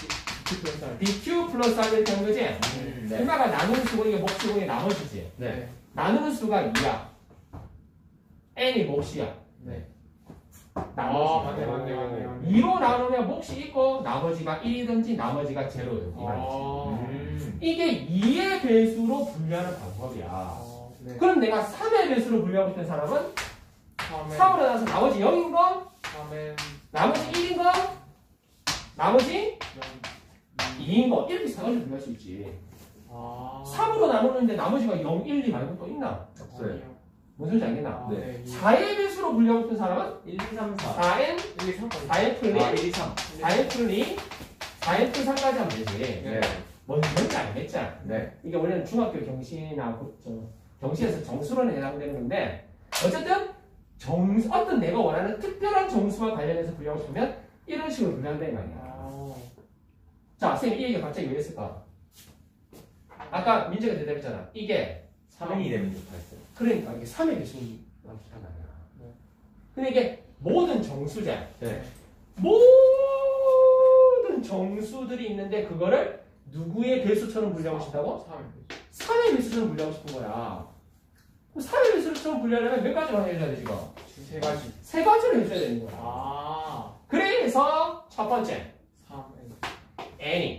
BQ 플러스 R 이렇게 하는 거지? 네. 얼마가 나누는 수고 이게 몫이고 이게 나머지지? 네. 나누는 수가 2야. N이 몫이야. 네. 나머지. 맞네. 2로 나누면 몫이 있고 나머지가 1이든지 나머지가 0요. 이게 2의 배수로 분류하는 방법이야. 네. 그럼 내가 3의 배수로 분류하고 싶은 사람은 3에 3으로 나서 나머지 0인 거, 3에 나머지 1인 거, 나머지 0. 2인 거 이렇게 세 가지로 분류할 수 있지. 아. 3으로 나누는데 나머지가 0, 1, 2 말고 또 있나? 없어요. 무슨 소리인지 알겠나? 네. 4의 배수로 분류하고 싶은 사람은 1, 2, 3, 4. 4n, 1, 2, 3. 4n 풀 1, 1, 2, 3. 4n 풀 2, 4n 풀 3까지 하면 되지. 네. 뭔지 알겠지? 네. 이게 원래는 중학교 경시나 경시에서 정수론에 해당되는 건데 어쨌든 어떤 내가 원하는 특별한 정수와 관련해서 분류하고 싶으면 이런 식으로 분류한다 이 말이야. 자, 선생님 이 얘기가 갑자기 왜 했을까? 아까 민재가 대답했잖아. 이게 3n이 되면 좋다 했어요. 그러니까 이게 3의 배수가 좋단 말이야. 네. 근데 이게 모든 정수제, 네. 모든 정수들이 있는데 그거를 누구의 배수처럼 분류하고 싶다고? 3의 배수처럼 분류하고 싶은 거야. 그럼 3의 배수처럼 분류하려면 몇 가지만 해줘야 돼 지금? 세 가지. 세 가지를 해줘야 되는 거야. 아. 그래서 첫 번째 3. n이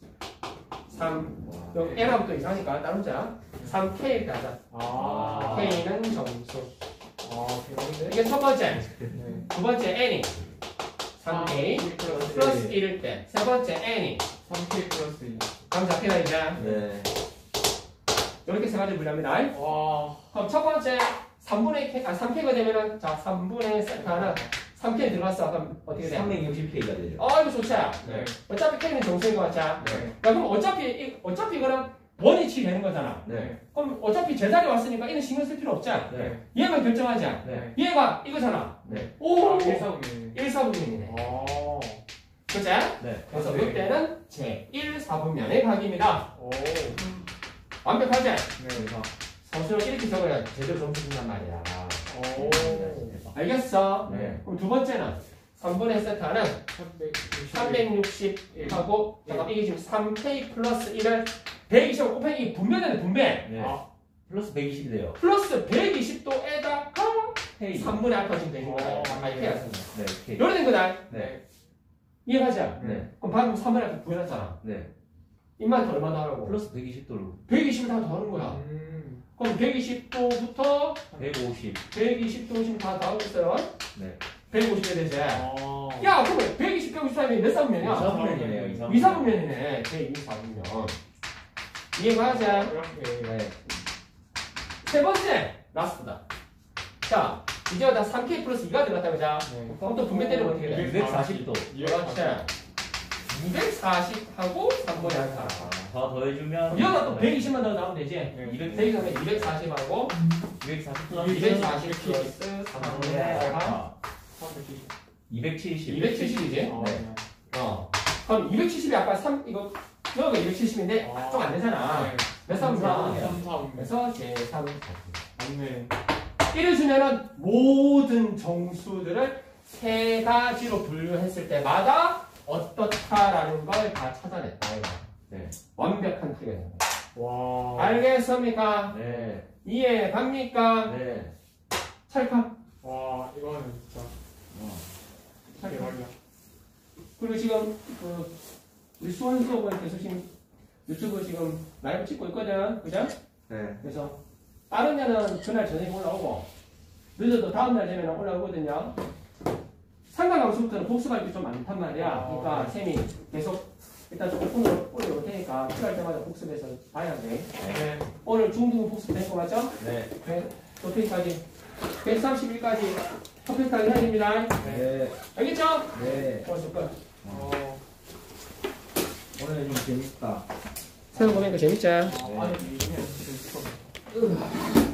3 여기 n하고 이상하니까 다른 자 3k 가자. 아. k는 정수. 아, 대박인데? 이게 첫 번째. 네. 두 번째 n이 3k 플러스 1일 때. 세 번째 n이 3K 플러스 1. 감 잡히나 이제? 네. 이렇게 세 가지 분류합니다. 와. 그럼 첫 번째 3분의 k, 3k가 되면은 자 3분의 세타는 3k 들어갔어. 그럼 어떻게 돼? 360K가 되죠. 이거 좋지? 네. 어차피 k는 정수인 거 맞지? 야, 네. 그럼 어차피 이거는 원위치 되는 거잖아. 네. 그럼 어차피 제자리 왔으니까 얘는 신경 쓸 필요 없잖아. 네. 얘만 결정하지. 네. 얘가 이거잖아. 네. 오! 아, 1사분면이네. 1사분면이네. 아. 그치? 네. 그래서 네. 그때는 제1사분면의 각입니다. 오. 완벽하지? 네. 서술을 이렇게 적어야 제대로 점수 준단 말이야. 오. 알겠어? 네. 그럼 두 번째는 3분의 세타는 360. 360하고 잠깐 이게 지금 3k 플러스 1을 120 곱하기 분배되는 분배. 네. 아. 플러스 120이 돼요. 플러스 120도에다가 K. 3분의 알파 지금 되는 거야. 아니, K 안 쓴다. 네, K. 이렇게 된 거다. 네. 이해가자. 네. 그럼 방금 3분의 알파 구해놨잖아. 네. 입만 더 얼마나 하라고? 플러스 120도로 120을 다 더하는 거야. 그럼 120도부터 150. 120도씩 다 더하겠어요. 네. 150에 되지. 아. 야, 그러면 120, 153이면 몇 사분면이야? 2사분면이네요. 2사분면이네. 제2사분면. 이해가자. 이렇게. 네. 세 번째, 라스트다. 자, 이제 다 3K 플러스 2가 들어갔다, 그자? 네. 그럼 또 분배 때리면 어떻게 돼? 240도. 그렇지. 240하고 3분의 알파. 더 더해주면 여기다 또 120만 더 나오면 되지? 네. 100이면 240하고 240 240 플러스 3분의 알파. 270. 270이지? 아, 네. 그럼 270이 아까 3, 이거, 여기가 270인데 아. 좀 안 되잖아. 네. 몇 사분이야? 3. 그래서 제3. 맞네. 이를 주면은 모든 정수들을 세 가지로 분류했을 때마다 어떻다라는 걸 다 찾아냈다. 이거. 네. 완벽한 풀이가 된다. 와. 알겠습니까? 네. 이해 갑니까? 네. 찰칵. 와, 이거는 진짜 대박이야. 그리고 지금 우리 수원 수업은 계속 지금 유튜브 지금 라이브 찍고 있거든. 그죠? 네. 그래서 빠르면은 그날 저녁에 올라오고 늦어도 다음날 되면 올라오거든요. 상관함수부터는 복습할 게 좀 많단 말이야. 그러니까 쌤이 계속 일단 좀 오픈을 올려올 테니까 필요할 때마다 복습해서 봐야 돼. 네. 오늘 중등부 복습된 거 맞죠? 네. 토픽까지 131까지 토픽까지 해야 됩니다. 네. 알겠죠? 네. 좋았을 거야. 오늘 좀 재밌다. 새로 보니까 재밌지? 아니, 이게 진짜.